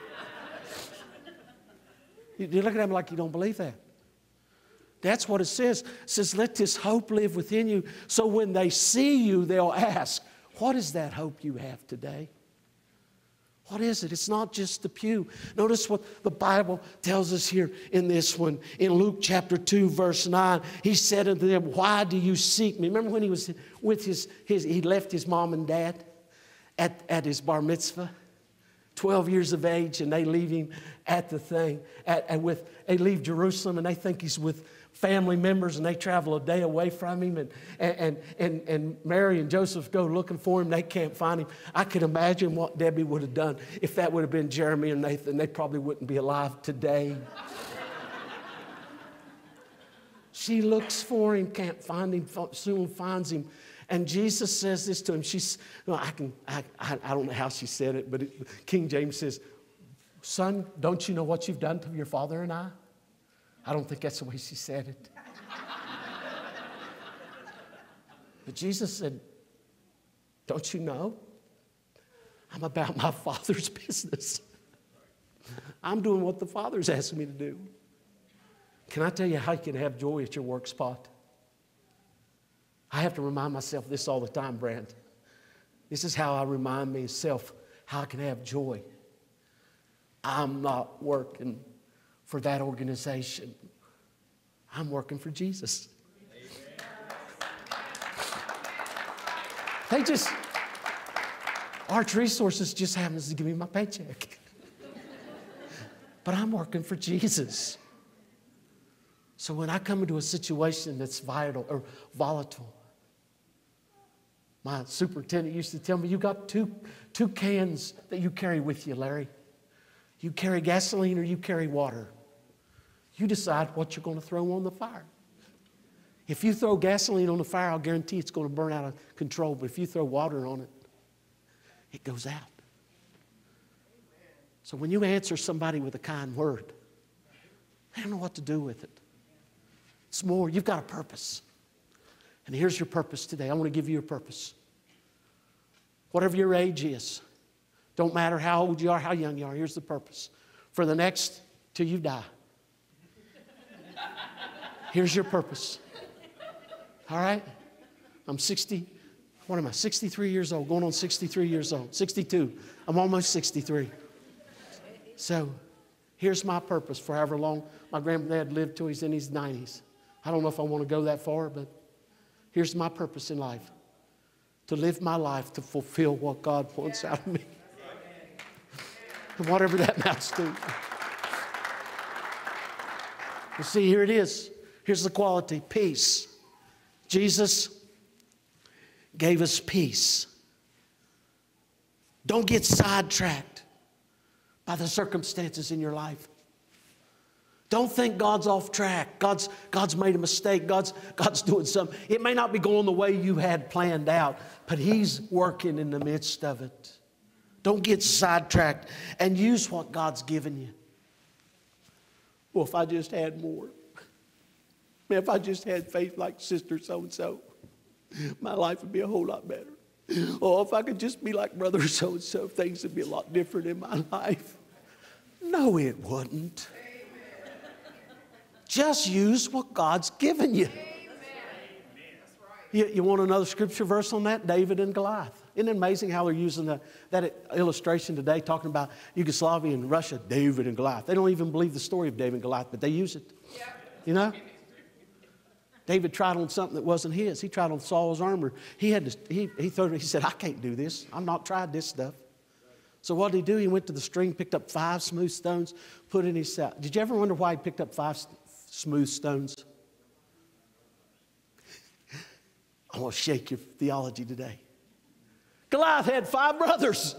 You look at him like you don't believe that. That's what it says. It says, let this hope live within you. So when they see you, they'll ask, what is that hope you have today? What is it? It's not just the pew. Notice what the Bible tells us here in this one. In Luke chapter two, verse nine, he said unto them, why do you seek me? Remember when he was with his, his he left his mom and dad at, at his bar mitzvah? twelve years of age, and they leave him at the thing. At, and with, they leave Jerusalem, and they think he's with family members, and they travel a day away from him. And, and, and, and Mary and Joseph go looking for him. They can't find him. I can imagine what Debbie would have done if that would have been Jeremy and Nathan. They probably wouldn't be alive today. She looks for him, can't find him, soon finds him. And Jesus says this to him. She's, well, I, can, I, I, I don't know how she said it, but it, King James says, son, don't you know what you've done to your father and I? I don't think that's the way she said it. But Jesus said, don't you know? I'm about my Father's business. I'm doing what the Father's asking me to do. Can I tell you how you can have joy at your work spot? I have to remind myself this all the time, Brand. This is how I remind myself how I can have joy. I'm not working for that organization. I'm working for Jesus. They just, Arch Resources just happens to give me my paycheck. But I'm working for Jesus. So when I come into a situation that's vital or volatile, my superintendent used to tell me, you got two, two cans that you carry with you, Larry. You carry gasoline or you carry water. You decide what you're going to throw on the fire. If you throw gasoline on the fire, I'll guarantee it's going to burn out of control. But if you throw water on it, it goes out. So when you answer somebody with a kind word, they don't know what to do with it. It's more, you've got a purpose. And here's your purpose today. I want to give you a purpose. Whatever your age is, don't matter how old you are, how young you are, here's the purpose. For the next, till you die. Here's your purpose. All right? I'm sixty, what am I, sixty-three years old, going on sixty-three years old, sixty-two. I'm almost sixty-three. So here's my purpose for however long my granddad lived till he's in his nineties. I don't know if I want to go that far, but here's my purpose in life. To live my life to fulfill what God wants out of me. And whatever that amounts to. You see, here it is. Here's the quality, peace. Jesus gave us peace. Don't get sidetracked by the circumstances in your life. Don't think God's off track. God's, God's made a mistake. God's, God's doing something. It may not be going the way you had planned out, but He's working in the midst of it. Don't get sidetracked and use what God's given you. Well, if I just had more. Man, if I just had faith like Sister so-and-so, my life would be a whole lot better. Or if I could just be like Brother so-and-so, things would be a lot different in my life. No, it wouldn't. Just use what God's given you. You, you want another scripture verse on that? David and Goliath. Isn't it amazing how they're using the, that illustration today, talking about Yugoslavia and Russia, David and Goliath. They don't even believe the story of David and Goliath, but they use it. You know? David tried on something that wasn't his. He tried on Saul's armor. He had to, he, he, thought, he said, I can't do this. I'm not tried this stuff. So what did he do? He went to the stream, picked up five smooth stones, put in his saddle. Did you ever wonder why he picked up five smooth stones? I want to shake your theology today. Goliath had five brothers.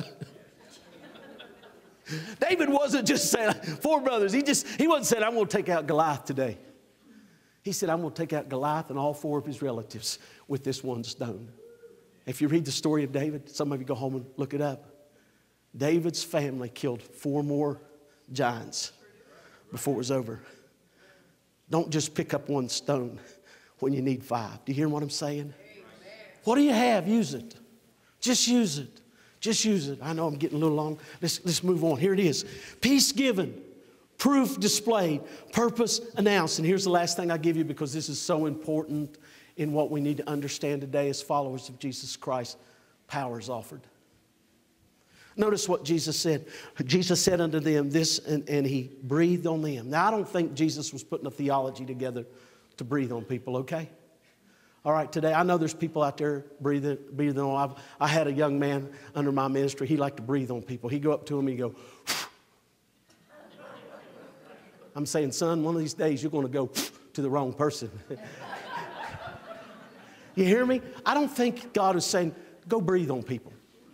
David wasn't just saying four brothers. He just he wasn't saying, I'm going to take out Goliath today. He said, I'm going to take out Goliath and all four of his relatives with this one stone. If you read the story of David, some of you go home and look it up. David's family killed four more giants before it was over. Don't just pick up one stone when you need five. Do you hear what I'm saying? What do you have? Use it. Just use it. Just use it. I know I'm getting a little long. Let's, let's move on. Here it is. Peace given, proof displayed, purpose announced. And here's the last thing I give you, because this is so important in what we need to understand today as followers of Jesus Christ. Power is offered. Notice what Jesus said. Jesus said unto them this, and, and He breathed on them. Now, I don't think Jesus was putting a theology together to breathe on people, okay? All right, today, I know there's people out there breathing, breathing on. I've, I had a young man under my ministry. He liked to breathe on people. He'd go up to him and he'd go, I'm saying, son, one of these days you're going to go to the wrong person. You hear me? I don't think God is saying, go breathe on people.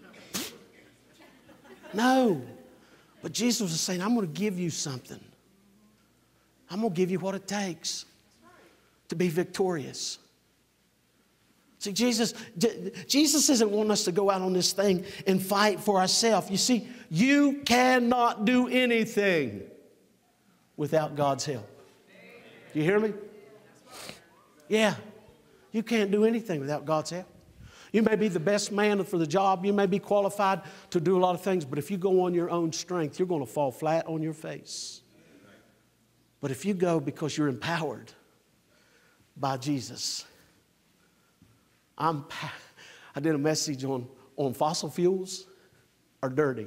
No. But Jesus was saying, I'm going to give you something. I'm going to give you what it takes to be victorious. See, Jesus, Jesus isn't wanting us to go out on this thing and fight for ourselves. You see, you cannot do anything without God's help. Do you hear me? Yeah. You can't do anything without God's help. You may be the best man for the job. You may be qualified to do a lot of things. But if you go on your own strength, you're going to fall flat on your face. But if you go because you're empowered by Jesus. I'm, I did a message on, on fossil fuels are dirty.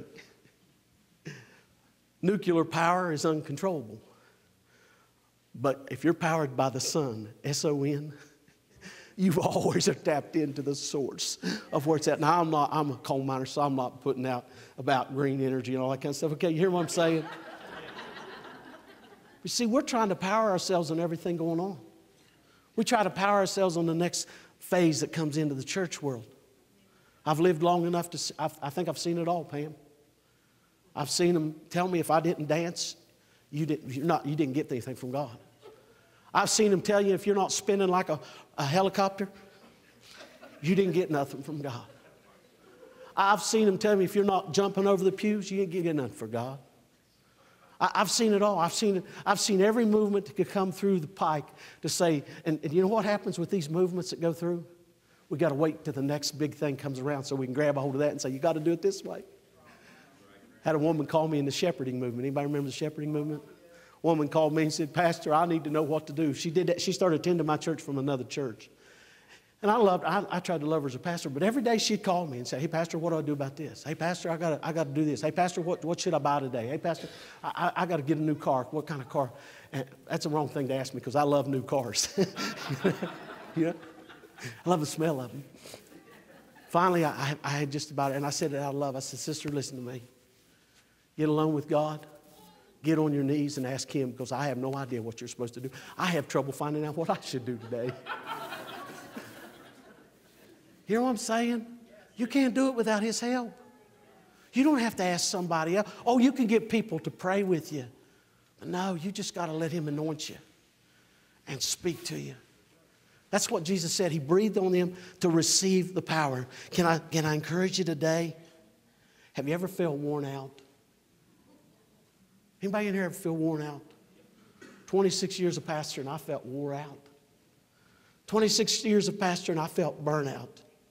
Nuclear power is uncontrollable. But if you're powered by the sun, S O N, you always are tapped into the source of where it's at. Now, I'm not, I'm a coal miner, so I'm not putting out about green energy and all that kind of stuff. Okay, you hear what I'm saying? You see, we're trying to power ourselves on everything going on. We try to power ourselves on the next phase that comes into the church world. I've lived long enough to see, I've, I think I've seen it all, Pam. I've seen them tell me if I didn't dance, you didn't, you're not, you didn't get anything from God. I've seen them tell you if you're not spinning like a, a helicopter, you didn't get nothing from God. I've seen them tell me if you're not jumping over the pews, you didn't get nothing from God. I, I've seen it all. I've seen it. I've seen every movement that could come through the pike to say, and, and you know what happens with these movements that go through? We got to wait till the next big thing comes around so we can grab a hold of that and say, you got to do it this way. Had a woman call me in the shepherding movement. Anybody remember the shepherding movement? Woman called me and said, Pastor, I need to know what to do. She did that. She started attending my church from another church. And I loved, I, I tried to love her as a pastor, but every day she'd call me and say, hey, Pastor, what do I do about this? Hey, Pastor, I got I got to do this. Hey, Pastor, what, what should I buy today? Hey, Pastor, I, I, I got to get a new car. What kind of car? And that's the wrong thing to ask me because I love new cars. You know? I love the smell of them. Finally, I, I had just about it, and I said it out of love. I said, sister, listen to me. Get alone with God. Get on your knees and ask Him, because I have no idea what you're supposed to do. I have trouble finding out what I should do today. You know what I'm saying? You can't do it without His help. You don't have to ask somebody else. Oh, you can get people to pray with you. But no, you just got to let him anoint you and speak to you. That's what Jesus said. He breathed on them to receive the power. Can I, can I encourage you today? Have you ever felt worn out? Anybody in here ever feel worn out? twenty-six years of pastor and I felt wore out. twenty-six years of pastor and I felt burnout.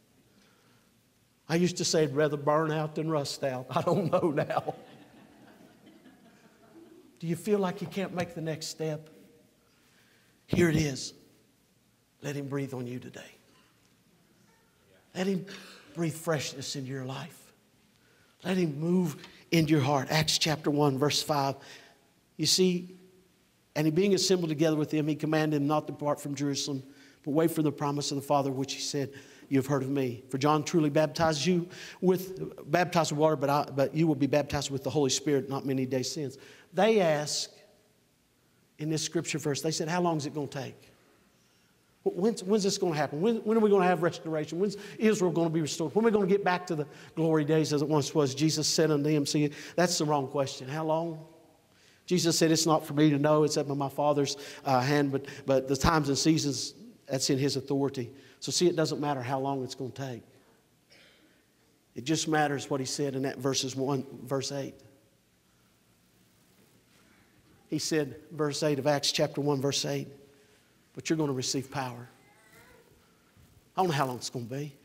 I used to say I'd rather burn out than rust out. I don't know now. Do you feel like you can't make the next step? Here it is. Let him breathe on you today. Let him breathe freshness into your life. Let him move into your heart. Acts chapter one, verse five. You see, and he being assembled together with them, he commanded them not to depart from Jerusalem, but wait for the promise of the Father, which he said, you have heard of me. For John truly baptized you with, baptized with water, but, I, but you will be baptized with the Holy Spirit not many days since. They asked, in this scripture verse, they said, how long is it going to take? When's, when's this going to happen? When, when are we going to have restoration? When's Israel going to be restored? When are we going to get back to the glory days as it once was? Jesus said unto them, see, that's the wrong question. How long? Jesus said, it's not for me to know. It's up in my Father's uh, hand, but, but the times and seasons, that's in his authority. So see, it doesn't matter how long it's going to take. It just matters what he said in that verses one, verse eight. He said, verse eight of Acts chapter one, verse eight, but you're going to receive power. I don't know how long it's going to be.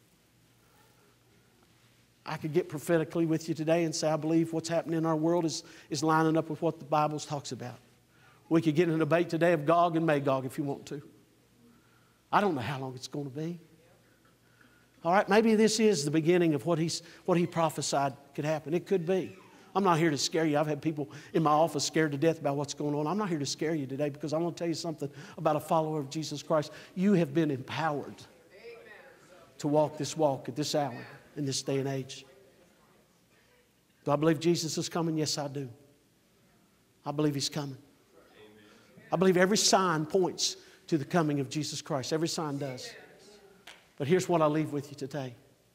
I could get prophetically with you today and say, I believe what's happening in our world is, is lining up with what the Bible talks about. We could get in a debate today of Gog and Magog if you want to. I don't know how long it's going to be. All right, maybe this is the beginning of what, he's, what he prophesied could happen. It could be. I'm not here to scare you. I've had people in my office scared to death about what's going on. I'm not here to scare you today because I want to tell you something about a follower of Jesus Christ. You have been empowered to walk this walk at this hour, in this day and age. Do I believe Jesus is coming? Yes, I do. I believe he's coming. I believe every sign points to the coming of Jesus Christ. Every sign does. But here's what I leave with you today.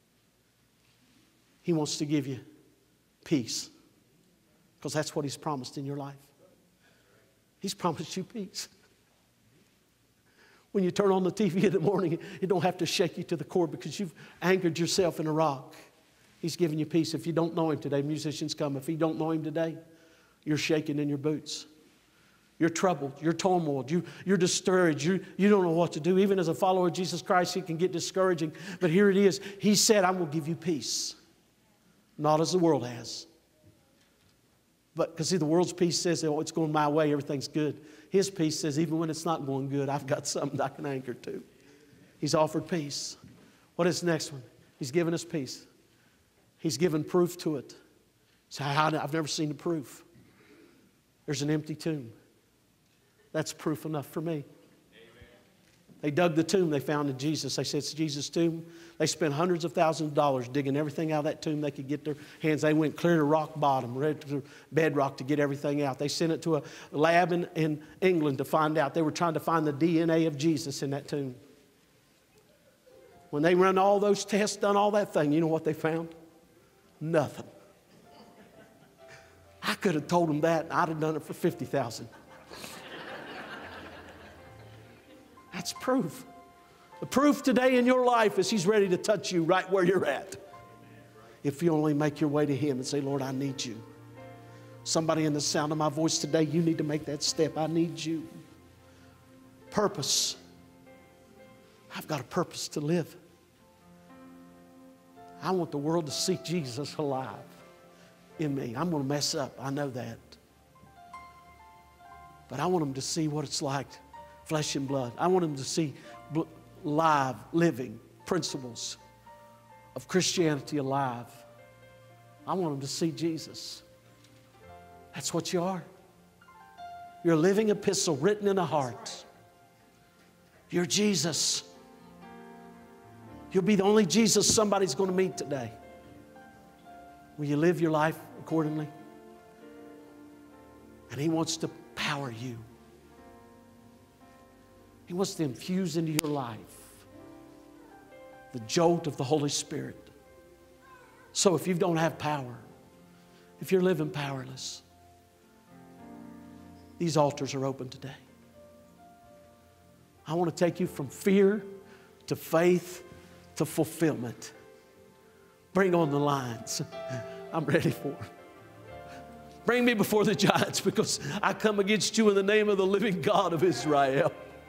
He wants to give you peace. Because that's what he's promised in your life. He's promised you peace. When you turn on the T V in the morning, it don't have to shake you to the core because you've anchored yourself in a rock. He's giving you peace. If you don't know him today, musicians come. If you don't know him today, you're shaking in your boots. You're troubled. You're turmoiled. You, you're discouraged. You, you don't know what to do. Even as a follower of Jesus Christ, it can get discouraging. But here it is. He said, I will give you peace. Not as the world has. But because see, the world's peace says, oh, it's going my way, everything's good. His peace says, even when it's not going good, I've got something I can anchor to. He's offered peace. What is the next one? He's given us peace. He's given proof to it. So I've never seen the proof. There's an empty tomb. That's proof enough for me. They dug the tomb they found in Jesus. They said it's Jesus' tomb. They spent hundreds of thousands of dollars digging everything out of that tomb they could get their hands. They went clear to rock bottom, right to bedrock to get everything out. They sent it to a lab in, in England to find out. They were trying to find the D N A of Jesus in that tomb. When they run all those tests, done all that thing, you know what they found? Nothing. I could have told them that, and I'd have done it for fifty thousand dollars. That's proof. The proof today in your life is he's ready to touch you right where you're at. If you only make your way to him and say, Lord, I need you. Somebody in the sound of my voice today, you need to make that step. I need you. Purpose. I've got a purpose to live. I want the world to see Jesus alive in me. I'm going to mess up. I know that. But I want them to see what it's like. Flesh and blood. I want them to see live, living principles of Christianity alive. I want them to see Jesus. That's what you are. You're a living epistle written in a heart. You're Jesus. You'll be the only Jesus somebody's going to meet today. Will you live your life accordingly? And he wants to power you. He wants to infuse into your life the jolt of the Holy Spirit. So if you don't have power, if you're living powerless, these altars are open today. I want to take you from fear to faith to fulfillment. Bring on the lines. I'm ready for it. Bring me before the giants, because I come against you in the name of the living God of Israel.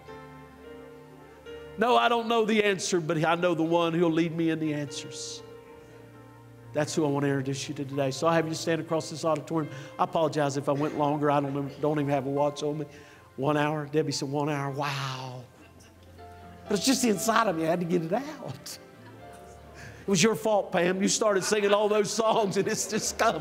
No, I don't know the answer, but I know the one who'll lead me in the answers. That's who I want to introduce you to today. So I have you stand across this auditorium. I apologize if I went longer. I don't, don't even have a watch on me. One hour. Debbie said one hour. Wow. But it's just the inside of me. I had to get it out. It was your fault, Pam. You started singing all those songs, and it's just come.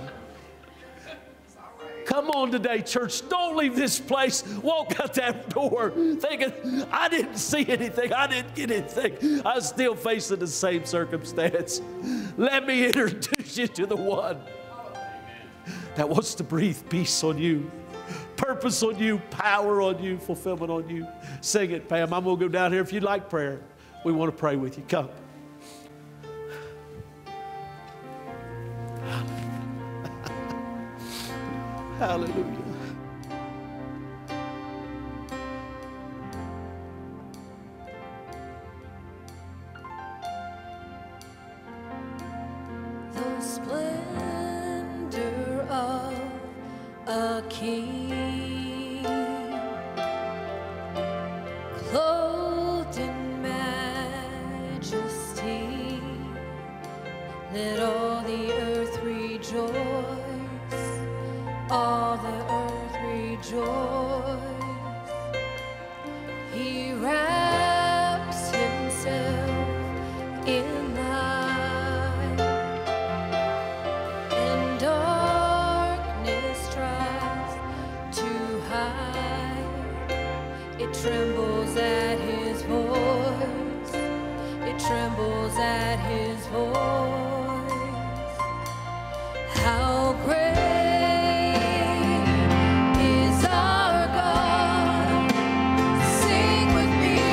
Come on today, church. Don't leave this place. Walk out that door thinking, I didn't see anything. I didn't get anything. I'm still facing the same circumstance. Let me introduce you to the one that wants to breathe peace on you, purpose on you, power on you, fulfillment on you. Sing it, Pam. I'm going to go down here. If you'd like prayer, we want to pray with you. Come. Hallelujah. The splendor of a king, clothed in majesty, let all the earth rejoice. All the earth rejoice. He wraps himself in light, and darkness tries to hide. It trembles at his voice. It trembles at his voice. How great is our God. Sing with me.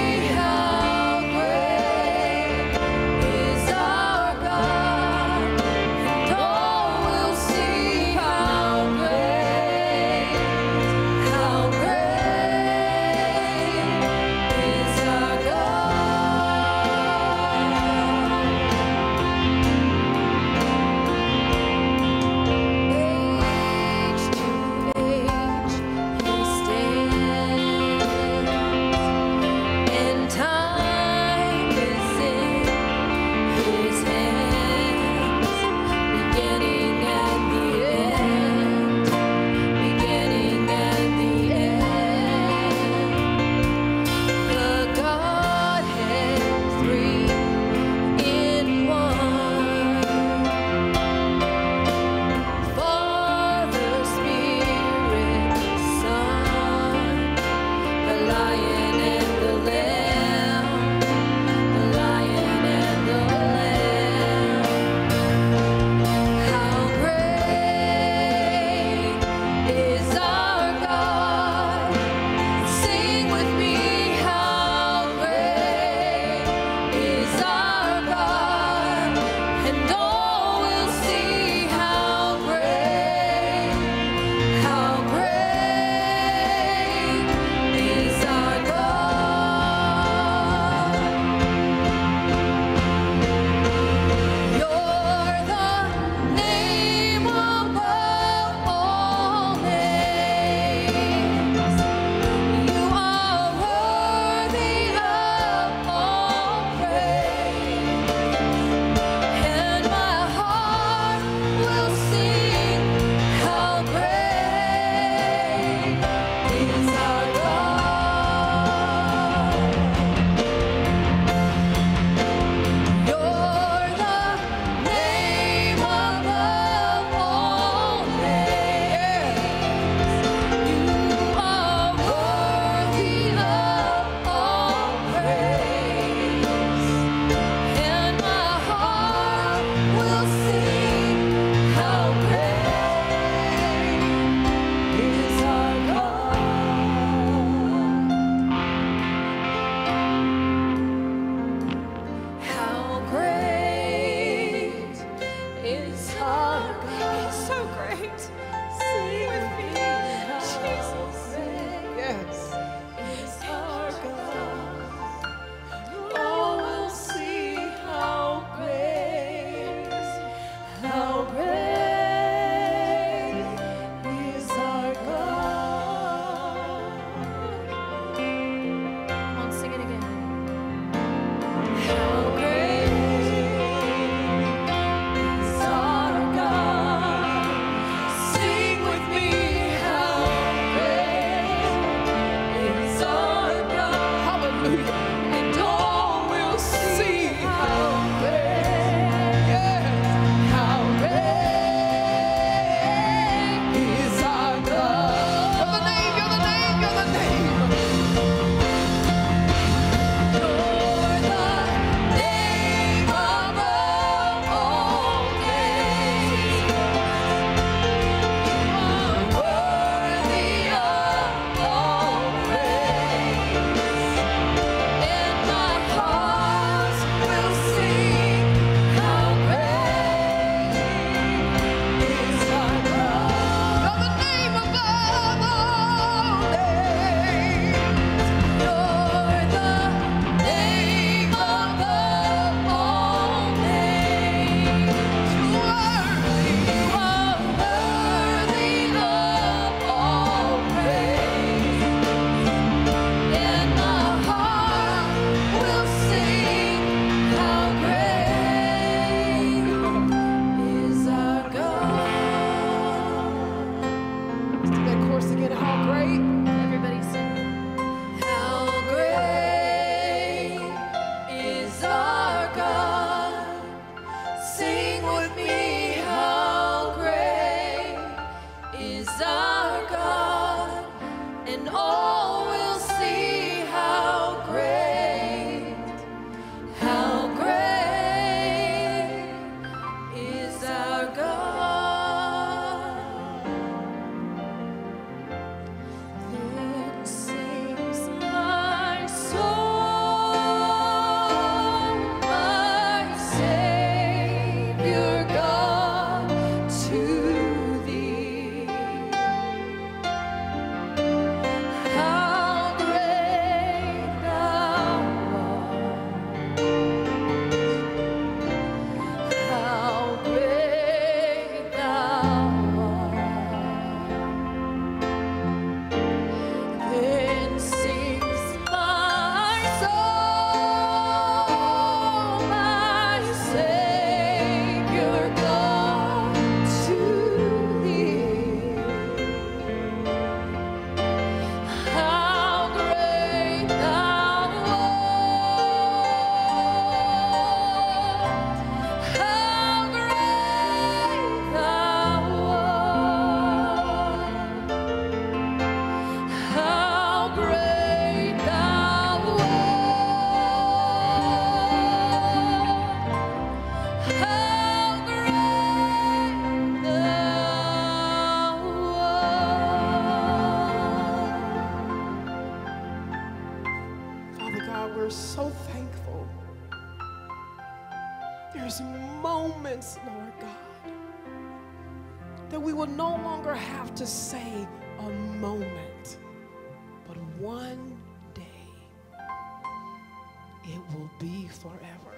there's moments, Lord God, that we will no longer have to say a moment, but one day it will be forever.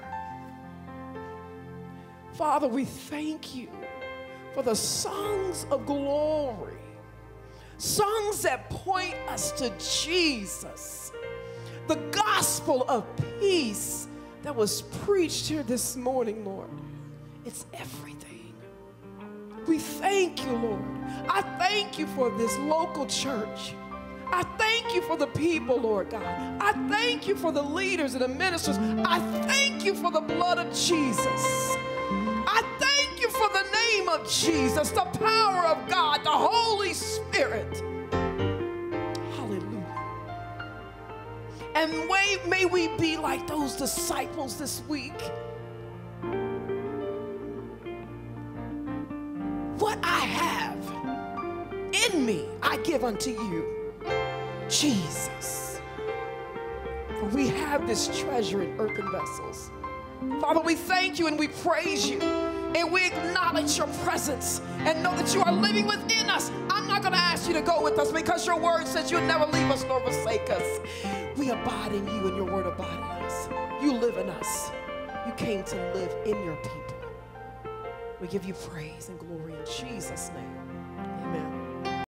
Father, we thank you for the songs of glory, songs that point us to Jesus, the gospel of peace that was preached here this morning, Lord. It's everything. We thank you, Lord. I thank you for this local church. I thank you for the people, Lord God. I thank you for the leaders and the ministers. I thank you for the blood of Jesus. I thank you for the name of Jesus, the power of God, the Holy Spirit. Hallelujah. And may, may we be like those disciples this week. What I have in me, I give unto you, Jesus. For we have this treasure in earthen vessels. Father, we thank you and we praise you, and we acknowledge your presence and know that you are living within us. I'm not going to ask you to go with us because your word says you'll never leave us nor forsake us. We abide in you and your word abide in us. You live in us. You came to live in your people. We give you praise and glory in Jesus' name.